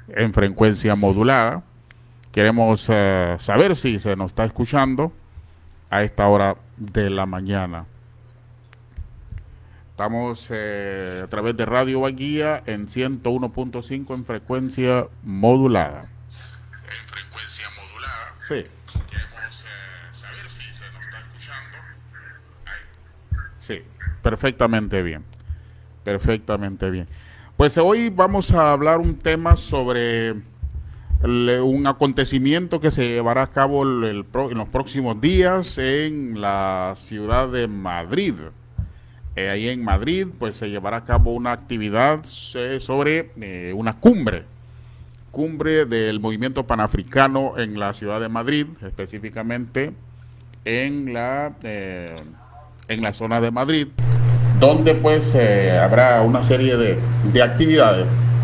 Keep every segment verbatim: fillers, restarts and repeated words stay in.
en frecuencia modulada. Queremos eh, saber si se nos está escuchando a esta hora de la mañana. Estamos eh, a través de Radio Baguía en ciento uno punto cinco en frecuencia modulada. En frecuencia modulada. Sí. Queremos eh, saber si se nos está escuchando. Ahí. Sí, perfectamente bien. Perfectamente bien. Pues hoy vamos a hablar un tema sobre el, un acontecimiento que se llevará a cabo el, el, en los próximos días en la ciudad de Madrid. Eh, ahí en Madrid pues se llevará a cabo una actividad eh, sobre eh, una cumbre, cumbre del movimiento panafricano en la ciudad de Madrid, específicamente en la, eh, en la zona de Madrid, donde pues eh, habrá una serie de, de actividades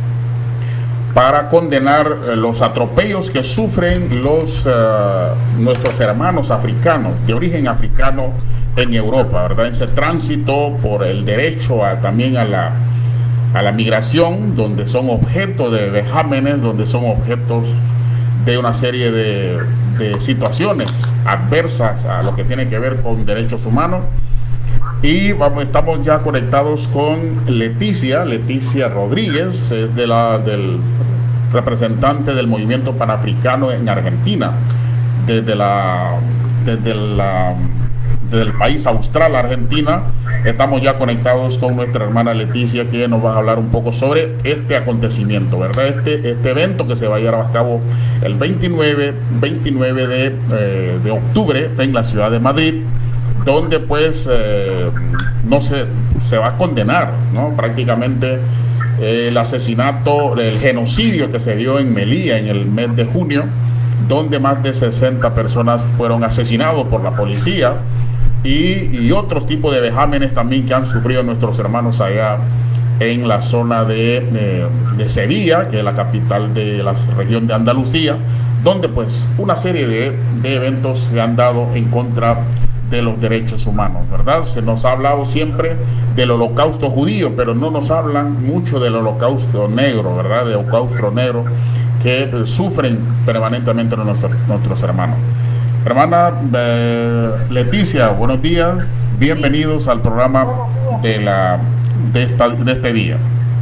para condenar eh, los atropellos que sufren los uh, nuestros hermanos africanos, de origen africano en Europa, ¿verdad? Ese tránsito por el derecho a, también a la, a la migración, donde son objeto de vejámenes, donde son objetos de una serie de, de situaciones adversas a lo que tiene que ver con derechos humanos. Y vamos, estamos ya conectados con Leticia, Leticia Rodríguez, es de la, del representante del movimiento panafricano en Argentina, desde la, desde la, desde el país austral Argentina. Estamos ya conectados con nuestra hermana Leticia, que nos va a hablar un poco sobre este acontecimiento, ¿verdad? Este, este evento que se va a llevar a cabo el veintinueve de, eh, de octubre en la ciudad de Madrid, donde pues eh, no se, se va a condenar, ¿no? Prácticamente eh, el asesinato, el genocidio que se dio en Melilla en el mes de junio, donde más de sesenta personas fueron asesinados por la policía y, y otros tipos de vejámenes también que han sufrido nuestros hermanos allá en la zona de, de, de Sevilla, que es la capital de la región de Andalucía, donde pues una serie de, de eventos se han dado en contra de los derechos humanos, ¿verdad? Se nos ha hablado siempre del holocausto judío, pero no nos hablan mucho del holocausto negro, ¿verdad? Del holocausto negro que eh, sufren permanentemente nuestros, nuestros hermanos. Hermana eh, Leticia, buenos días, bienvenidos al programa de, la, de, esta, de este día.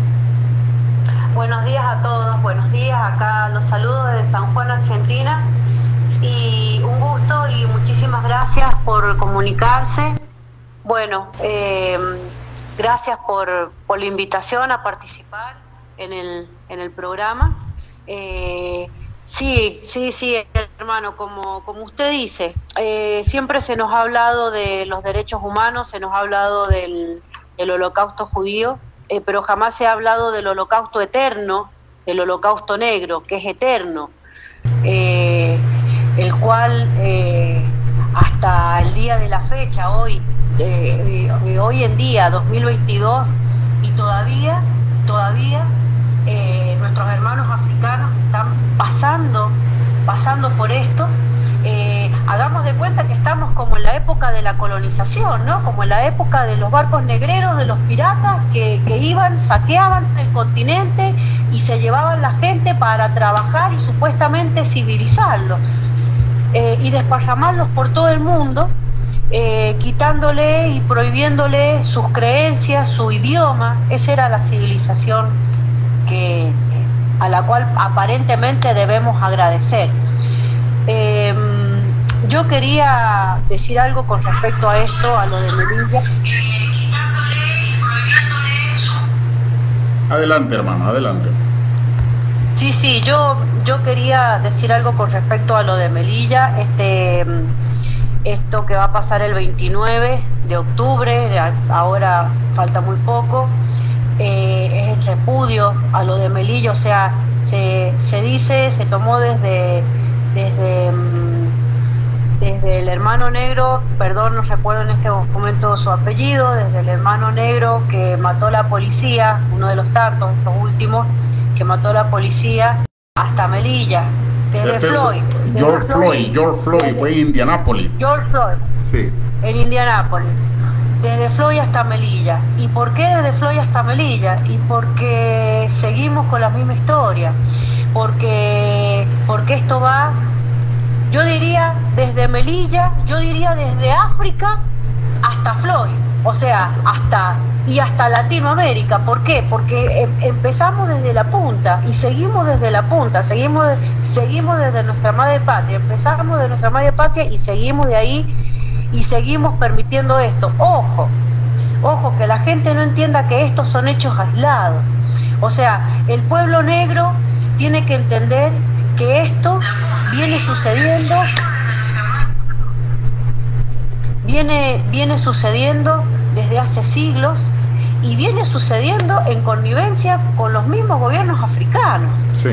Buenos días a todos, buenos días, acá los saludos desde San Juan, Argentina. Y un gusto y muchísimas gracias por comunicarse. Bueno, eh, gracias por, por la invitación a participar en el, en el programa. Eh, sí, sí, sí, hermano, como, como usted dice, eh, siempre se nos ha hablado de los derechos humanos, se nos ha hablado del, del holocausto judío, eh, pero jamás se ha hablado del holocausto eterno, del holocausto negro, que es eterno. Eh, el cual eh, hasta el día de la fecha, hoy, eh, eh, hoy en día, dos mil veintidós, y todavía, todavía eh, nuestros hermanos africanos están pasando, pasando por esto. Eh, hagamos de cuenta que estamos como en la época de la colonización, ¿no? Como en la época de los barcos negreros, de los piratas que, que iban, saqueaban el continente y se llevaban la gente para trabajar y supuestamente civilizarlo. Eh, y desparramarlos por todo el mundo, eh, quitándole y prohibiéndole sus creencias, su idioma. Esa era la civilización que, a la cual aparentemente debemos agradecer. Eh, yo quería decir algo con respecto a esto, a lo de Melilla. Adelante, hermano, adelante. Sí, sí, yo, yo quería decir algo con respecto a lo de Melilla, este, esto que va a pasar el veintinueve de octubre, ahora falta muy poco, eh, es el repudio a lo de Melilla, o sea, se, se dice, se tomó desde, desde, desde el hermano negro, perdón, no recuerdo en este momento su apellido, desde el hermano negro que mató a la policía, uno de los tantos, estos últimos, que mató a la policía, hasta Melilla, desde Este Floyd. Desde George Floyd, Floyd, George Floyd, fue en Indianápolis. George Floyd, Sí. en Indianápolis, desde Floyd hasta Melilla. ¿Y por qué desde Floyd hasta Melilla? Y porque seguimos con la misma historia. porque, porque esto va, yo diría desde Melilla, yo diría desde África hasta Floyd, o sea, hasta y hasta Latinoamérica. ¿Por qué? Porque em, empezamos desde la punta y seguimos desde la punta, seguimos, seguimos desde nuestra madre patria, empezamos de nuestra madre patria y seguimos de ahí y seguimos permitiendo esto. Ojo, ojo, que la gente no entienda que estos son hechos aislados. O sea, el pueblo negro tiene que entender que esto viene sucediendo, viene, viene sucediendo desde hace siglos y viene sucediendo en connivencia con los mismos gobiernos africanos. Sí.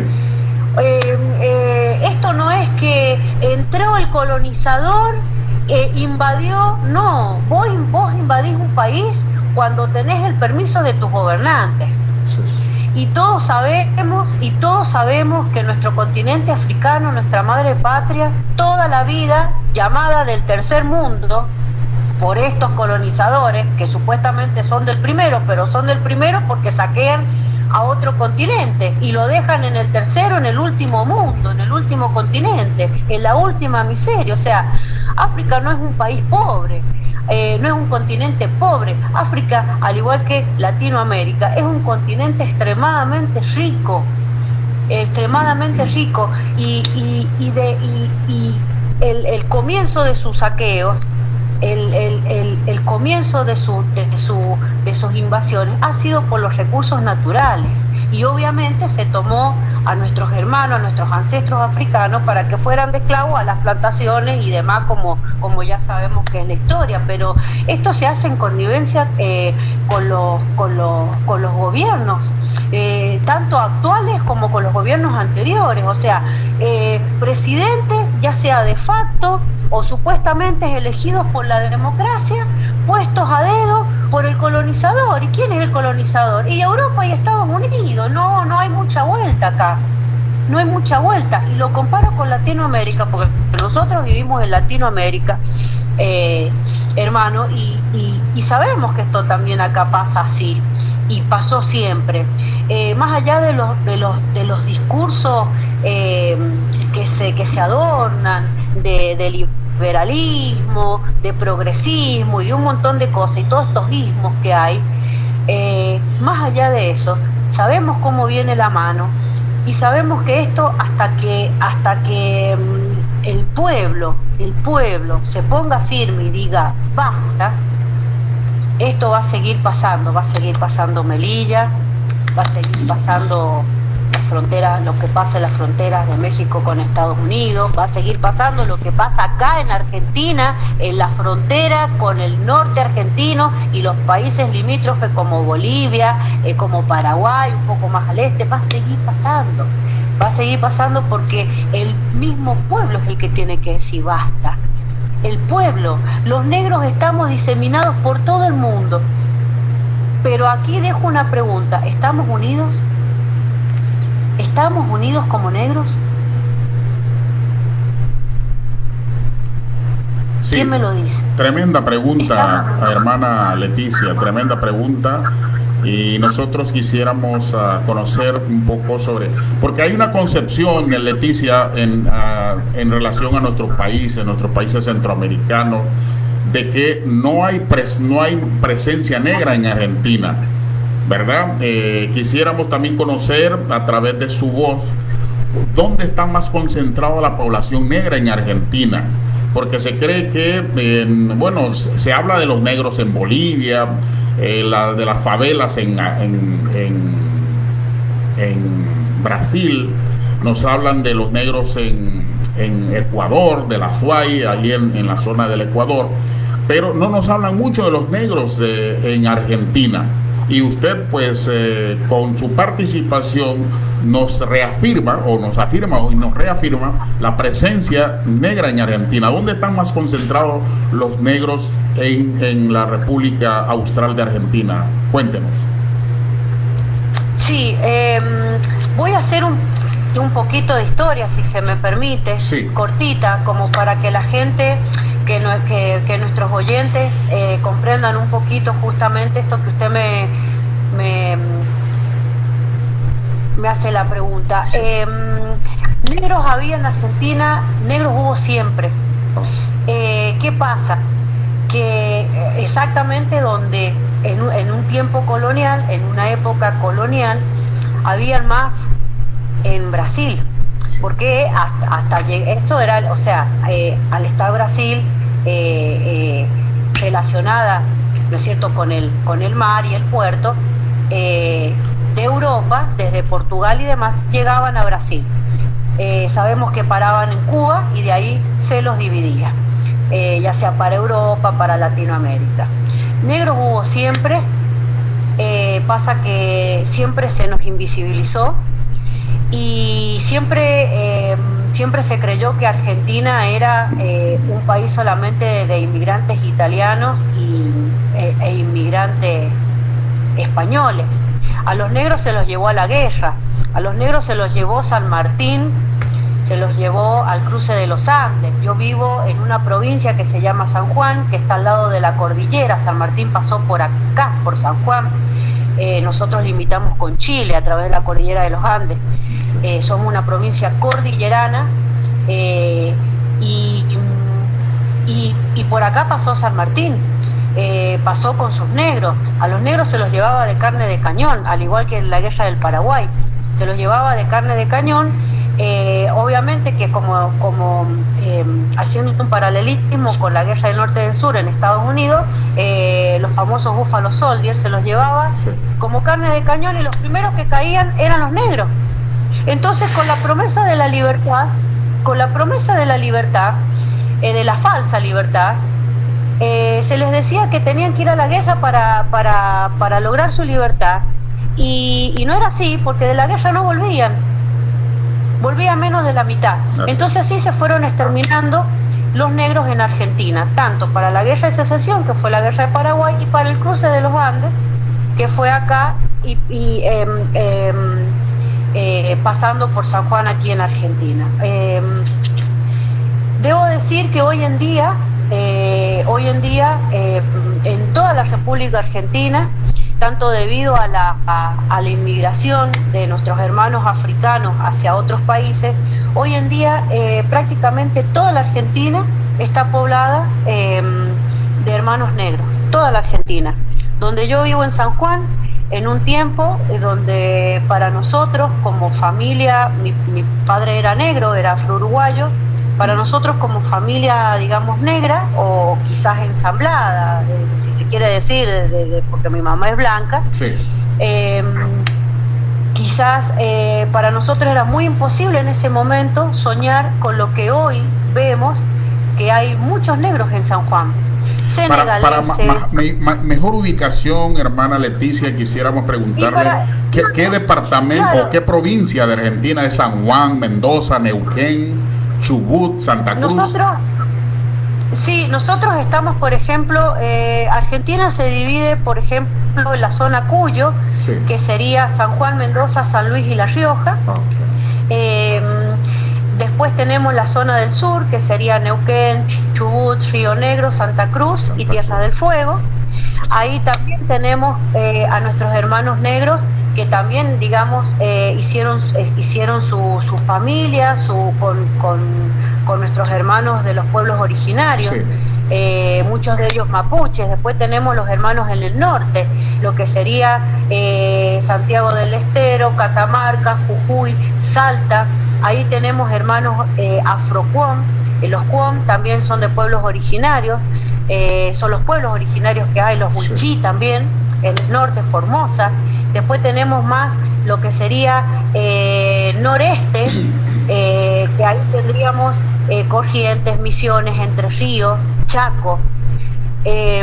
Eh, eh, esto no es que entró el colonizador, eh, invadió, no, vos, vos invadís un país cuando tenés el permiso de tus gobernantes. Sí. Y todos sabemos, y todos sabemos que nuestro continente africano, nuestra madre patria, toda la vida llamada del tercer mundo, por estos colonizadores, que supuestamente son del primero, pero son del primero porque saquean a otro continente y lo dejan en el tercero, en el último mundo, en el último continente, en la última miseria. O sea, África no es un país pobre, eh, no es un continente pobre. África, al igual que Latinoamérica, es un continente extremadamente rico, extremadamente rico, y, y, y, de, y, y el, el comienzo de sus saqueos, El, el, el, el comienzo de, su, de, su, de sus invasiones ha sido por los recursos naturales, y obviamente se tomó a nuestros hermanos, a nuestros ancestros africanos para que fueran de esclavos a las plantaciones y demás, como, como ya sabemos que es la historia. Pero esto se hace en connivencia eh, con, los, con, los, con los gobiernos, eh, tanto actuales como con los gobiernos anteriores. O sea, eh, presidentes, ya sea de facto o supuestamente elegidos por la democracia, puestos a dedo por el colonizador. ¿Y quién es el colonizador? Y Europa y Estados Unidos. No, no hay mucha vuelta acá, no hay mucha vuelta. Y lo comparo con Latinoamérica, porque nosotros vivimos en Latinoamérica, eh, hermano, y, y, y sabemos que esto también acá pasa así, y pasó siempre. Eh, más allá de los, de los, de los discursos eh, que, se, que se adornan, de, de liberalismo, de progresismo y de un montón de cosas, y todos estos ismos que hay, eh, más allá de eso, sabemos cómo viene la mano, y sabemos que esto, hasta que hasta que um, el pueblo, el pueblo se ponga firme y diga basta, esto va a seguir pasando, va a seguir pasando Melilla, va a seguir pasando las fronteras, lo que pasa en las fronteras de México con Estados Unidos, va a seguir pasando lo que pasa acá en Argentina, en la frontera con el norte argentino y los países limítrofes como Bolivia, eh, como Paraguay, un poco más al este. Va a seguir pasando, va a seguir pasando porque el mismo pueblo es el que tiene que decir basta. El pueblo, los negros estamos diseminados por todo el mundo, pero aquí dejo una pregunta: ¿estamos unidos? ¿Estamos unidos como negros? Sí, ¿quién me lo dice? Tremenda pregunta, hermana Leticia, tremenda pregunta. Y nosotros quisiéramos uh, conocer un poco sobre, porque hay una concepción, Leticia, en, uh, en relación a nuestros países, nuestros países centroamericanos, de que no hay, pres, no hay presencia negra en Argentina, ¿verdad? Eh, quisiéramos también conocer a través de su voz dónde está más concentrada la población negra en Argentina, porque se cree que, eh, bueno, se, se habla de los negros en Bolivia, eh, la, de las favelas en, en, en, en Brasil, nos hablan de los negros en, en Ecuador, de la Suay, allí en, en la zona del Ecuador, pero no nos hablan mucho de los negros eh, en Argentina. Y usted, pues, eh, con su participación nos reafirma, o nos afirma, o nos reafirma la presencia negra en Argentina. ¿Dónde están más concentrados los negros en, en la República Austral de Argentina? Cuéntenos. Sí, eh, voy a hacer un, un poquito de historia, si se me permite, sí, cortita, como para que la gente, que, no, que, que nuestros oyentes eh, comprendan un poquito justamente esto que usted me, me, me hace la pregunta. Eh, negros había en Argentina, negros hubo siempre. Eh, ¿Qué pasa? Que exactamente donde en un, en un tiempo colonial, en una época colonial, habían más en Brasil, porque hasta, hasta esto era, o sea, eh, al estar Brasil eh, eh, relacionada, ¿no es cierto?, con el, con el mar y el puerto, eh, de Europa, desde Portugal y demás, llegaban a Brasil. Eh, sabemos que paraban en Cuba y de ahí se los dividía, eh, ya sea para Europa, para Latinoamérica. Negros hubo siempre, eh, pasa que siempre se nos invisibilizó y siempre, eh, siempre se creyó que Argentina era eh, un país solamente de, de inmigrantes italianos y, e, e inmigrantes españoles. A los negros se los llevó a la guerra, a los negros se los llevó San Martín, se los llevó al cruce de los Andes. Yo vivo en una provincia que se llama San Juan, que está al lado de la cordillera. San Martín pasó por acá, por San Juan. Eh, nosotros limitamos con Chile a través de la cordillera de los Andes. Eh, somos una provincia cordillerana eh, y, y, y por acá pasó San Martín. Eh, pasó con sus negros. A los negros se los llevaba de carne de cañón, al igual que en la guerra del Paraguay. Se los llevaba de carne de cañón. Eh, obviamente que como, como eh, haciendo un paralelismo con la guerra del norte y del sur en Estados Unidos, eh, los famosos Buffalo Soldiers se los llevaba sí. como carne de cañón y los primeros que caían eran los negros. Entonces con la promesa de la libertad, con la promesa de la libertad, eh, de la falsa libertad, eh, se les decía que tenían que ir a la guerra para, para, para lograr su libertad y, y no era así porque de la guerra no volvían. Volvía menos de la mitad. Entonces así se fueron exterminando los negros en Argentina, tanto para la guerra de secesión, que fue la guerra de Paraguay, y para el cruce de los Andes, que fue acá, y, y eh, eh, eh, pasando por San Juan aquí en Argentina. Eh, debo decir que hoy en día, eh, hoy en día, eh, en toda la República Argentina, tanto debido a la, a, a la inmigración de nuestros hermanos africanos hacia otros países, hoy en día eh, prácticamente toda la Argentina está poblada eh, de hermanos negros, toda la Argentina. Donde yo vivo en San Juan, en un tiempo eh, donde para nosotros como familia, mi, mi padre era negro, era afro-uruguayo, para nosotros como familia, digamos, negra o quizás ensamblada, eh, si se quiere decir, de, de, porque mi mamá es blanca, sí. eh, quizás eh, para nosotros era muy imposible en ese momento soñar con lo que hoy vemos, que hay muchos negros en San Juan. Para, para ma, ma, ma, mejor ubicación, hermana Leticia, quisiéramos preguntarle para, ¿qué, qué departamento claro. o qué provincia de Argentina es San Juan, Mendoza, Neuquén, Chubut, Santa Cruz? Nosotros, sí, nosotros estamos, por ejemplo, eh, Argentina se divide, por ejemplo, en la zona Cuyo, sí. que sería San Juan, Mendoza, San Luis y La Rioja. Okay. Eh, después tenemos la zona del sur, que sería Neuquén, Chubut, Río Negro, Santa Cruz Santa y Tierra Cruz. del Fuego. Ahí también tenemos eh, a nuestros hermanos negros que también, digamos, eh, hicieron, eh, hicieron su, su familia su, con, con, con nuestros hermanos de los pueblos originarios, sí. eh, muchos de ellos mapuches. Después tenemos los hermanos en el norte, lo que sería eh, Santiago del Estero, Catamarca, Jujuy, Salta. Ahí tenemos hermanos eh, afro-cuom, eh, los cuom también son de pueblos originarios, eh, son los pueblos originarios que hay, los huichí sí. también, en el norte, Formosa. Después tenemos más lo que sería eh, noreste, eh, que ahí tendríamos eh, Corrientes, Misiones, Entre Ríos, Chaco. Eh,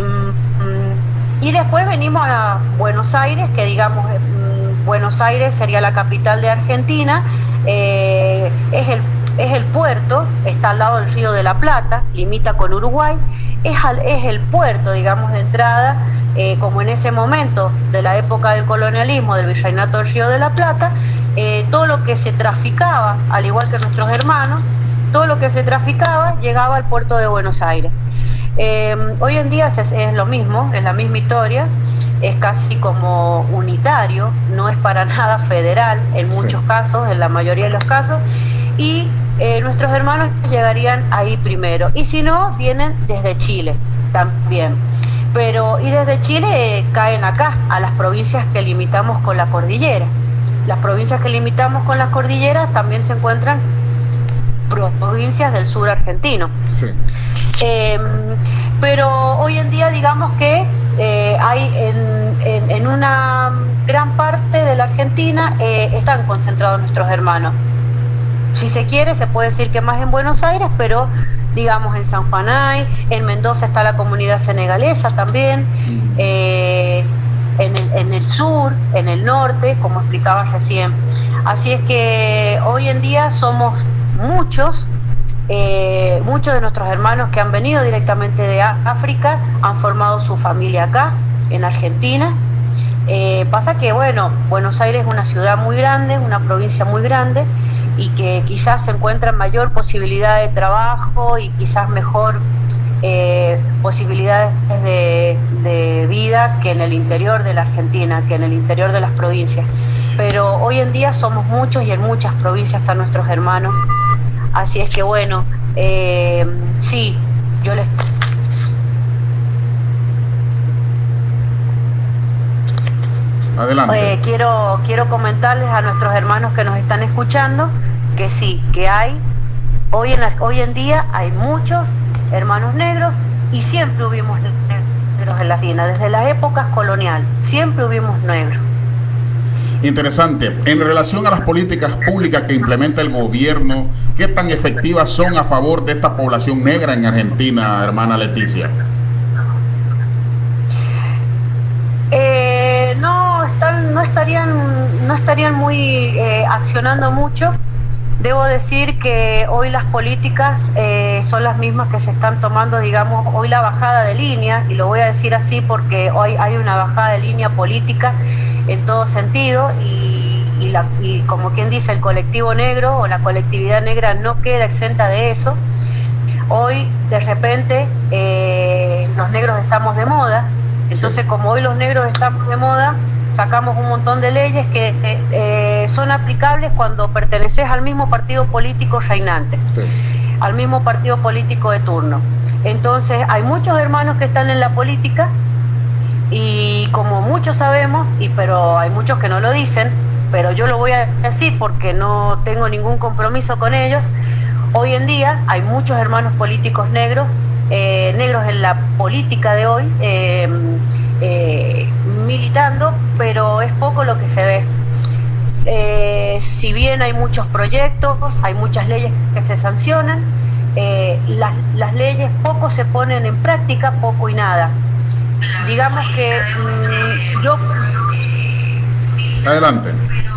y después venimos a Buenos Aires, que digamos, eh, Buenos Aires sería la capital de Argentina, eh, es, el, es el puerto, está al lado del Río de la Plata, limita con Uruguay, es, al, es el puerto, digamos, de entrada. Eh, como en ese momento de la época del colonialismo, del virreinato del Río de la Plata, eh, todo lo que se traficaba, al igual que nuestros hermanos, todo lo que se traficaba llegaba al puerto de Buenos Aires. Eh, hoy en día es, es lo mismo, es la misma historia, es casi como unitario, no es para nada federal en muchos sí. casos, en la mayoría de los casos, y eh, nuestros hermanos llegarían ahí primero, y si no, vienen desde Chile también, pero y desde Chile eh, caen acá, a las provincias que limitamos con la cordillera. Las provincias que limitamos con las cordilleras también se encuentran provincias del sur argentino. Sí. Eh, pero hoy en día digamos que eh, hay en, en, en una gran parte de la Argentina eh, están concentrados nuestros hermanos. Si se quiere se puede decir que más en Buenos Aires, pero digamos en San Juan hay, en Mendoza está la comunidad senegalesa también, eh, en, el, en el sur, en el norte, como explicaba recién. Así es que hoy en día somos muchos, eh, muchos de nuestros hermanos que han venido directamente de África, han formado su familia acá, en Argentina. Eh, pasa que, bueno, Buenos Aires es una ciudad muy grande, una provincia muy grande, y que quizás se encuentra mayor posibilidad de trabajo y quizás mejor eh, posibilidades de, de vida que en el interior de la Argentina, que en el interior de las provincias. Pero hoy en día somos muchos y en muchas provincias están nuestros hermanos. Así es que bueno, eh, sí, yo les... Adelante. Eh, quiero, quiero comentarles a nuestros hermanos que nos están escuchando que sí, que hay, hoy en, la, hoy en día hay muchos hermanos negros y siempre hubimos negros en Latina, desde las épocas coloniales, siempre hubimos negros. Interesante. En relación a las políticas públicas que implementa el gobierno, ¿qué tan efectivas son a favor de esta población negra en Argentina, hermana Leticia? Eh, no, están, no estarían, no estarían muy eh, accionando mucho. Debo decir que hoy las políticas eh, son las mismas que se están tomando, digamos, hoy la bajada de línea, y lo voy a decir así porque hoy hay una bajada de línea política en todo sentido, y, y, la, y como quien dice, el colectivo negro o la colectividad negra no queda exenta de eso. Hoy, de repente, eh, los negros estamos de moda, entonces como hoy los negros estamos de moda, sacamos un montón de leyes que eh, son aplicables cuando perteneces al mismo partido político reinante, sí. al mismo partido político de turno. Entonces hay muchos hermanos que están en la política, y como muchos sabemos, y pero hay muchos que no lo dicen, pero yo lo voy a decir porque no tengo ningún compromiso con ellos. Hoy en día hay muchos hermanos políticos negros, eh, negros en la política de hoy, eh, eh, militando, pero es poco lo que se ve. Eh, si bien hay muchos proyectos, hay muchas leyes que se sancionan, eh, las, las leyes poco se ponen en práctica, poco y nada. Digamos que mmm, yo... Adelante.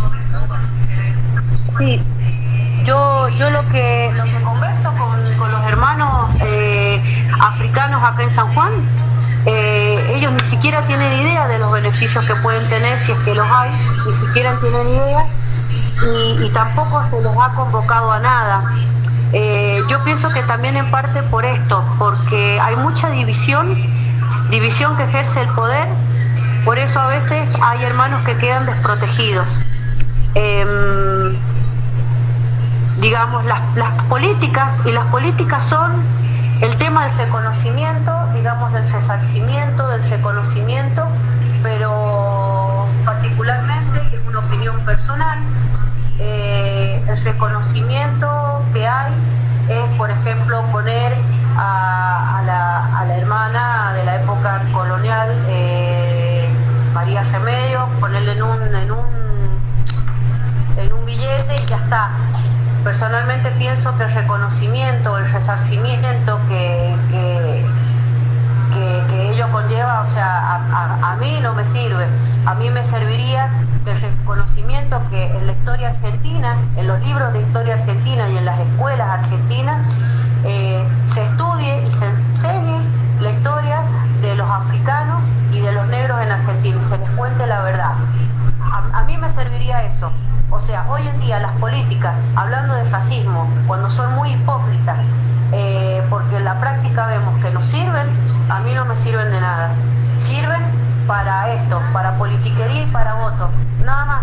Sí, yo, yo lo que, lo que converso con, con los hermanos eh, africanos acá en San Juan, eh, ellos ni siquiera tienen idea de los beneficios que pueden tener, si es que los hay, ni siquiera tienen idea, y, y tampoco se los ha convocado a nada. Eh, yo pienso que también en parte por esto, porque hay mucha división, división que ejerce el poder, por eso a veces hay hermanos que quedan desprotegidos. Eh, digamos, las, las políticas, y las políticas son el tema del reconocimiento, digamos, del resarcimiento, del reconocimiento, pero particularmente, y es una opinión personal, eh, el reconocimiento que hay es, por ejemplo, poner a, a, la, a la hermana de la época colonial, eh, María Remedios, ponerle en un, en un, en un billete y ya está. Personalmente pienso que el reconocimiento, el resarcimiento que, que, que, que ello conlleva, o sea, a, a, a mí no me sirve. A mí me serviría el reconocimiento que en la historia argentina, en los libros de historia argentina y en las escuelas argentinas, eh, se estudie y se enseñe la historia de los africanos y de los negros en Argentina y se les cuente la verdad. A, a mí me serviría eso. O sea, hoy en día las políticas, hablando de fascismo, cuando son muy hipócritas, eh, porque en la práctica vemos que nos sirven, a mí no me sirven de nada. Sirven para esto, para politiquería y para voto, nada más.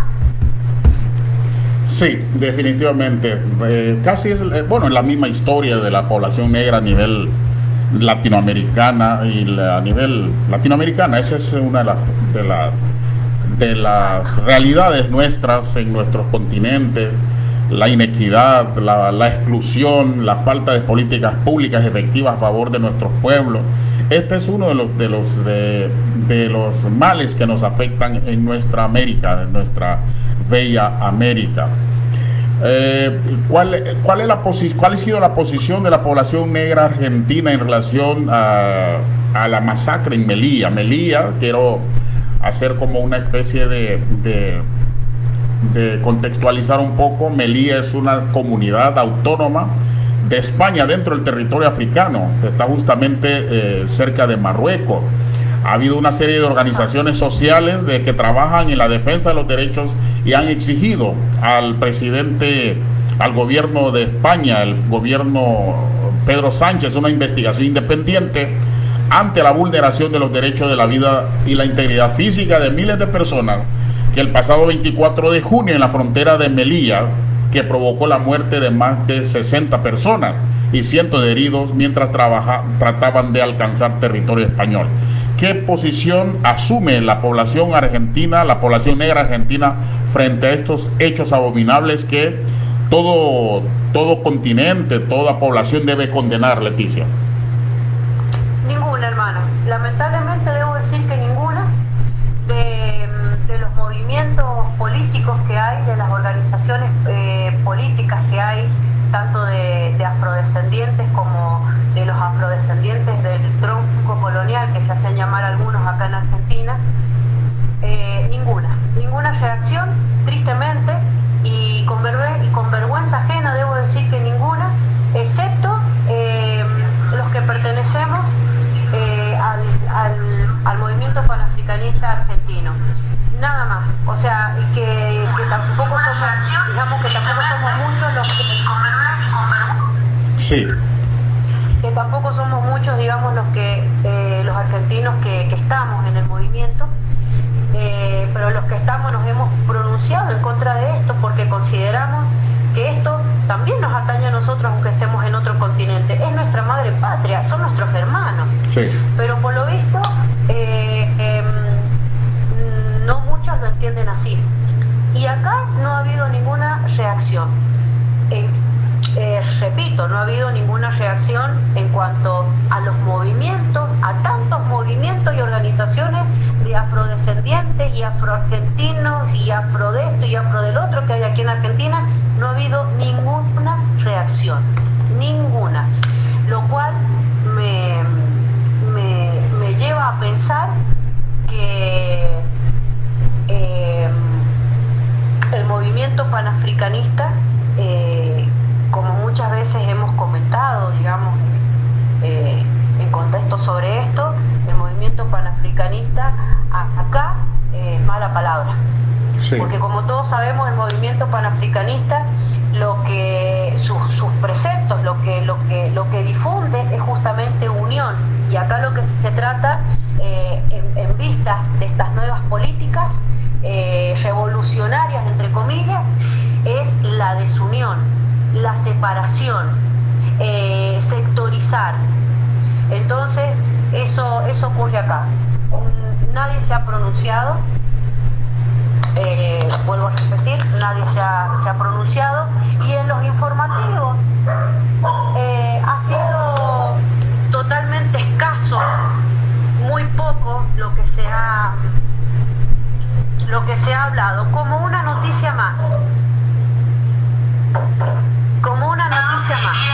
Sí, definitivamente. Eh, casi es, eh, bueno, es la misma historia de la población negra a nivel latinoamericana y la, a nivel latinoamericana. Esa es una de las de, la, de las realidades nuestras en nuestros continentes. La inequidad, la, la exclusión, la falta de políticas públicas efectivas a favor de nuestros pueblos. Este es uno de los de los de, de los males que nos afectan en nuestra América, en nuestra bella América. Eh, ¿cuál, cuál, es la posi ¿Cuál ha sido la posición de la población negra argentina en relación a, a la masacre en Melilla? Melilla, quiero hacer como una especie de, de, de contextualizar un poco. Melilla es una comunidad autónoma de España dentro del territorio africano, está justamente eh, cerca de Marruecos. Ha habido una serie de organizaciones sociales de que trabajan en la defensa de los derechos y han exigido al presidente, al gobierno de España, el gobierno Pedro Sánchez, una investigación independiente ante la vulneración de los derechos de la vida y la integridad física de miles de personas que el pasado veinticuatro de junio en la frontera de Melilla, que provocó la muerte de más de sesenta personas y cientos de heridos mientras trabaja, trataban de alcanzar territorio español. ¿Qué posición asume la población argentina, la población negra argentina, frente a estos hechos abominables que todo, todo continente, toda población debe condenar, Leticia? Ninguna, hermano. Lamentablemente debo decir que ninguna. De, de los movimientos políticos que hay, de las organizaciones eh, políticas que hay, tanto de, de afrodescendientes como de los afrodescendientes del tronco colonial, que se hacen llamar algunos acá en Argentina, eh, ninguna, ninguna reacción, tristemente, y con, verbe, y con vergüenza ajena debo decir que ninguna, excepto eh, los que pertenecemos eh, al, al, al movimiento panafricanista argentino. Nada más, o sea, y que, que tampoco somos, digamos que tampoco somos muchos los que... Sí. Que tampoco somos muchos, digamos, los que eh, los argentinos que, que estamos en el movimiento, eh, pero los que estamos nos hemos pronunciado en contra de esto porque consideramos que esto también nos atañe a nosotros aunque estemos en otro continente. Es nuestra madre patria, son nuestros hermanos. Sí. Pero por lo visto... Eh, eh, no muchos lo entienden así. Y acá no ha habido ninguna reacción. Eh, eh, repito, no ha habido ninguna reacción en cuanto a los movimientos, a tantos movimientos y organizaciones de afrodescendientes y afroargentinos y afro de esto y afro del otro que hay aquí en Argentina. No ha habido ninguna reacción. Ninguna. Lo cual me, me, me lleva a pensar que Eh, el movimiento panafricanista, eh, como muchas veces hemos comentado, digamos, eh, en contexto sobre esto, el movimiento panafricanista acá es eh, mala palabra. Sí. Porque como todos sabemos, el movimiento panafricanista, lo que sus, sus preceptos, lo que, lo que, lo que difunde es justamente unión. Y acá lo que se trata, eh, en, en vistas de estas nuevas políticas eh, revolucionarias, entre comillas, es la desunión, la separación, eh, sectorizar. Entonces, eso, eso ocurre acá. Nadie se ha pronunciado, eh, vuelvo a repetir, nadie se ha, se ha pronunciado, y en los informativos eh, ha sido totalmente escaso, muy poco lo que se ha lo que se ha hablado, como una noticia más, como una noticia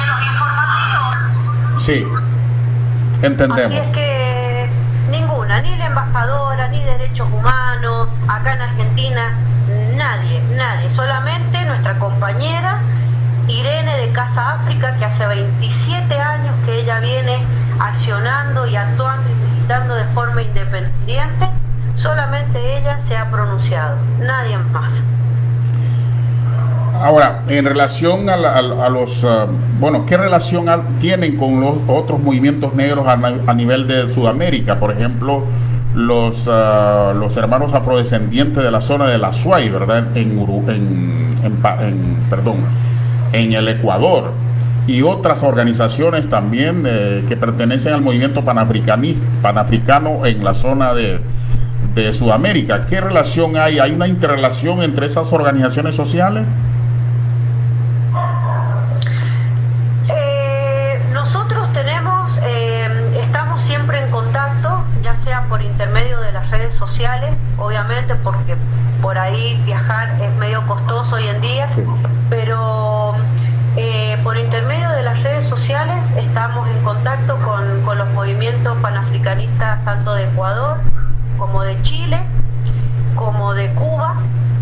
más. Sí, entendemos. Así es que ninguna, ni la embajadora, ni derechos humanos, acá en Argentina, nadie, nadie, solamente nuestra compañera Irene de Casa África, que hace veintisiete años que ella viene accionando y actuando y militando de forma independiente, solamente ella se ha pronunciado, nadie más. Ahora, en relación a, la, a, a los, uh, bueno, ¿qué relación a, tienen con los otros movimientos negros a, a nivel de Sudamérica? Por ejemplo, los, uh, los hermanos afrodescendientes de la zona de la Suay, ¿verdad? En, Uru, en, en, en, perdón, en el Ecuador, y otras organizaciones también eh, que pertenecen al movimiento panafricano en la zona de, de Sudamérica. ¿Qué relación hay? ¿Hay una interrelación entre esas organizaciones sociales? Eh, nosotros tenemos, eh, estamos siempre en contacto, ya sea por intermedio de las redes sociales, obviamente porque por ahí viajar es medio costoso hoy en día, sí. pero eh, por intermedio de las redes sociales estamos en contacto con, con los movimientos panafricanistas tanto de Ecuador como de Chile, como de Cuba,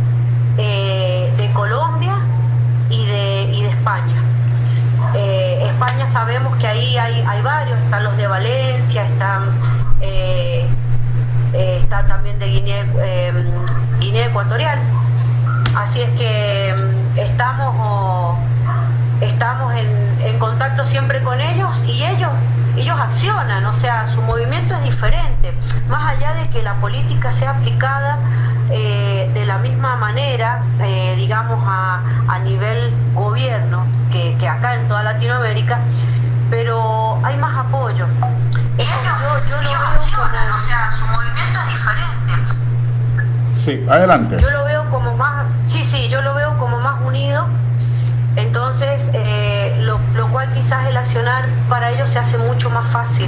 eh, de Colombia y de, y de España. Eh, España sabemos que ahí hay, hay varios, están los de Valencia, están, eh, eh, está también de Guinea, eh, Guinea Ecuatorial. Así es que eh, estamos, oh, estamos en, en contacto siempre con ellos y ellos ellos accionan, o sea, su movimiento es diferente, más allá de que la política sea aplicada eh, de la misma manera, eh, digamos, a, a nivel gobierno, que, que acá en toda Latinoamérica, pero hay más apoyo. Y ellos, yo, yo ellos accionan, como, o sea, su movimiento es diferente. Sí, adelante. Yo lo veo como más, sí, sí, yo lo veo como más unido. Entonces, eh, lo, lo cual quizás el accionar para ellos se hace mucho más fácil.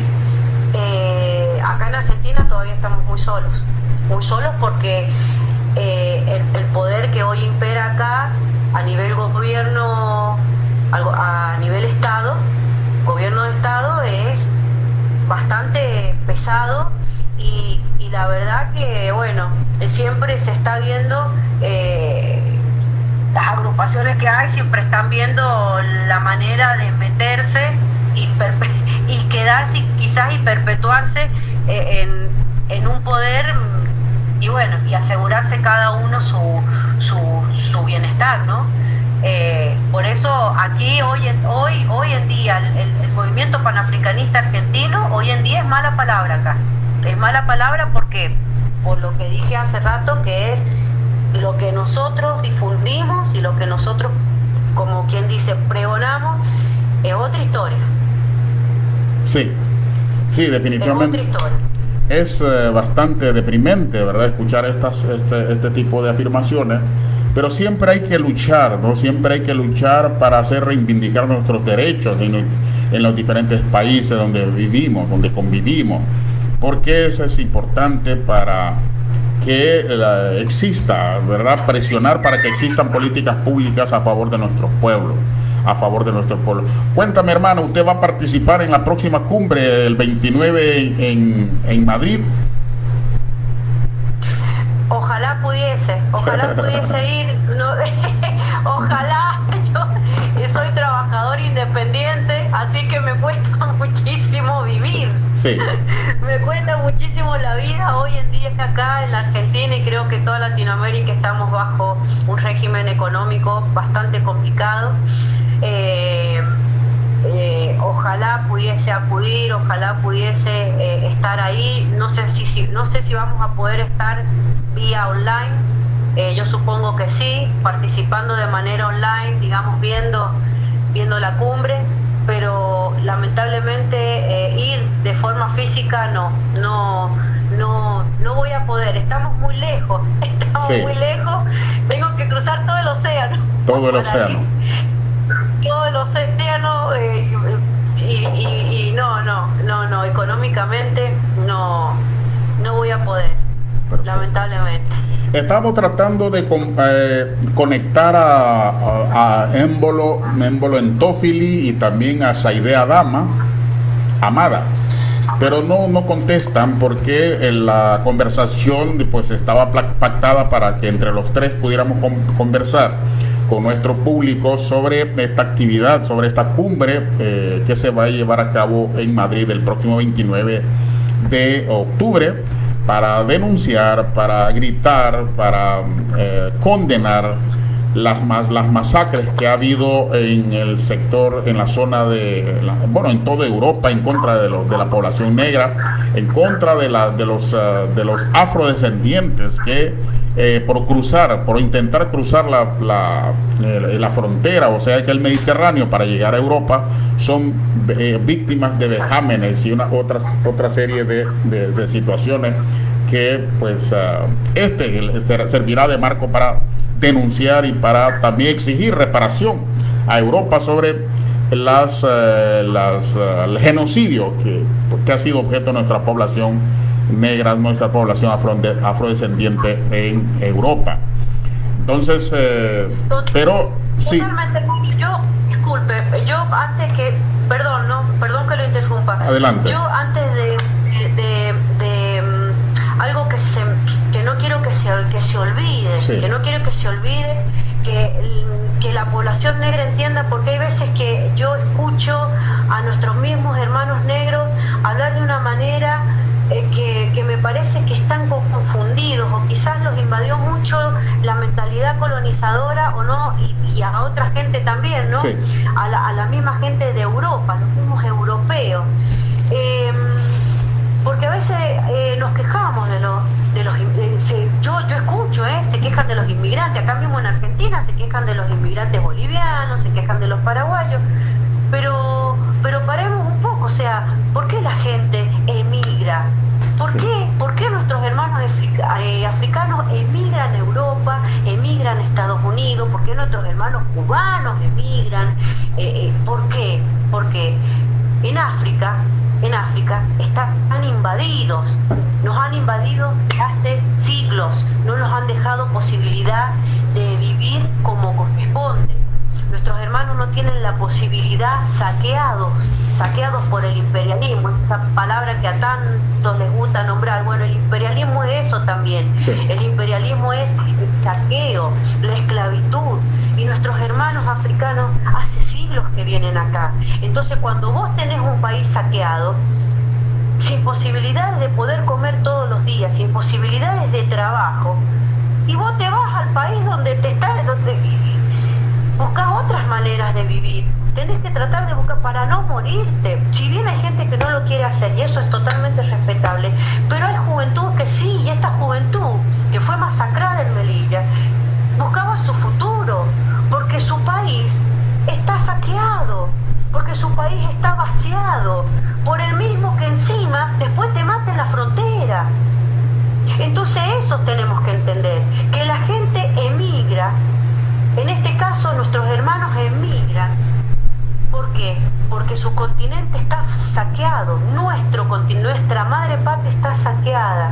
Eh, acá en Argentina todavía estamos muy solos, muy solos porque eh, el, el poder que hoy impera acá a nivel gobierno, a nivel Estado, gobierno de Estado es bastante pesado y, y la verdad que, bueno, siempre se está viendo... Eh, las agrupaciones que hay siempre están viendo la manera de meterse y, y quedarse quizás y perpetuarse eh, en, en un poder y bueno, y asegurarse cada uno su, su, su bienestar, ¿no? Eh, por eso aquí hoy en, hoy, hoy en día el, el movimiento panafricanista argentino hoy en día es mala palabra acá. Es mala palabra porque, por lo que dije hace rato, que es lo que nosotros difundimos y lo que nosotros, como quien dice, pregonamos, es otra historia. Sí, sí, definitivamente. Es otra historia. Es eh, bastante deprimente, ¿verdad?, escuchar estas, este, este tipo de afirmaciones, pero siempre hay que luchar, ¿no? Siempre hay que luchar para hacer reivindicar nuestros derechos en, en los diferentes países donde vivimos, donde convivimos, porque eso es importante para que la, exista, ¿verdad?, presionar para que existan políticas públicas a favor de nuestros pueblos, a favor de nuestro pueblo. Cuéntame, hermano, ¿usted va a participar en la próxima cumbre el veintinueve en, en Madrid? Ojalá pudiese, ojalá pudiese ir, no, ojalá, yo soy trabajador independiente, así que me cuesta muchísimo vivir. Sí. Me cuesta muchísimo la vida hoy en día acá en la Argentina y creo que toda Latinoamérica estamos bajo un régimen económico bastante complicado. Eh, eh, ojalá pudiese acudir, ojalá pudiese eh, estar ahí. No sé si, si no sé si vamos a poder estar vía online. Eh, yo supongo que sí, participando de manera online, digamos, viendo viendo la cumbre, pero lamentablemente eh, ir de forma física no, no, no, no voy a poder. Estamos muy lejos, estamos sí. muy lejos. Tengo que cruzar todo el océano. Todo el océano. Ir, todo el océano eh, y, y, y no, no, no, no, económicamente no, no voy a poder. Perfecto. Lamentablemente. Estamos tratando de con, eh, conectar a, a, a Embolo, Embolo Entófili y también a Saidea Dama, Amada, pero no, no contestan porque en la conversación pues estaba pactada para que entre los tres pudiéramos con, conversar con nuestro público sobre esta actividad, sobre esta cumbre eh, que se va a llevar a cabo en Madrid el próximo veintinueve de octubre, para denunciar, para gritar, para eh, condenar las, mas, las masacres que ha habido en el sector, en la zona de, la, bueno, en toda Europa, en contra de, lo, de la población negra, en contra de, la, de, los, uh, de los afrodescendientes que eh, por cruzar, por intentar cruzar la, la, eh, la frontera, o sea que el Mediterráneo para llegar a Europa, son eh, víctimas de vejámenes y una otras, otra serie de, de, de situaciones que pues uh, este servirá de marco para denunciar y para también exigir reparación a Europa sobre las, uh, las uh, el genocidio que, que ha sido objeto de nuestra población negra, nuestra población afro, afrodescendiente en Europa. Entonces, eh, pero sí. Yo, disculpe, yo antes que, perdón, no, perdón que lo interrumpa. Adelante. Yo antes de, de, de, de um, algo que se, que no quiero que se, que se olvide, sí. que no quiero que se olvide, que, que la población negra entienda, porque hay veces que yo escucho a nuestros mismos hermanos negros hablar de una manera eh, que, que me parece que están confundidos, o quizás los invadió mucho la mentalidad colonizadora, o no, y, y a otra gente también, ¿no? Sí. A, la, a la misma gente de Europa, los mismos europeos. Eh, porque a veces eh, nos quejamos de los, de los eh, se, yo, yo escucho, eh, se quejan de los inmigrantes, acá mismo en Argentina se quejan de los inmigrantes bolivianos, se quejan de los paraguayos, pero, pero paremos un poco, o sea, ¿por qué la gente emigra? ¿Por qué? ¿Por qué nuestros hermanos africa, eh, africanos emigran a Europa, emigran a Estados Unidos? ¿Por qué nuestros hermanos cubanos emigran? Eh, eh, ¿Por qué? Porque en África, en África están invadidos, nos han invadido hace siglos, no nos han dejado posibilidad de vivir como corresponde. Nuestros hermanos no tienen la posibilidad, saqueados, saqueados por el imperialismo, esa palabra que a tantos les gusta nombrar. Bueno, el imperialismo es eso también, sí. El imperialismo es el saqueo, la esclavitud, y nuestros hermanos africanos hace siglos que vienen acá. Entonces, cuando vos tenés un país saqueado, sin posibilidades de poder comer todos los días, sin posibilidades de trabajo, y vos te vas al país donde te estás, donde buscas otras maneras de vivir, tenés que tratar de buscar para no morirte. Si bien hay gente que no lo quiere hacer, y eso es totalmente respetable, pero hay juventud que sí, y esta juventud que fue masacrada en Melilla buscaba su futuro, porque su país está saqueado, porque su país está vaciado, por el mismo que encima después te mata en la frontera. Entonces eso tenemos que entender, que la gente emigra, en este caso nuestros hermanos emigran. ¿Por qué? Porque su continente está saqueado, nuestro continente, nuestra madre patria está saqueada.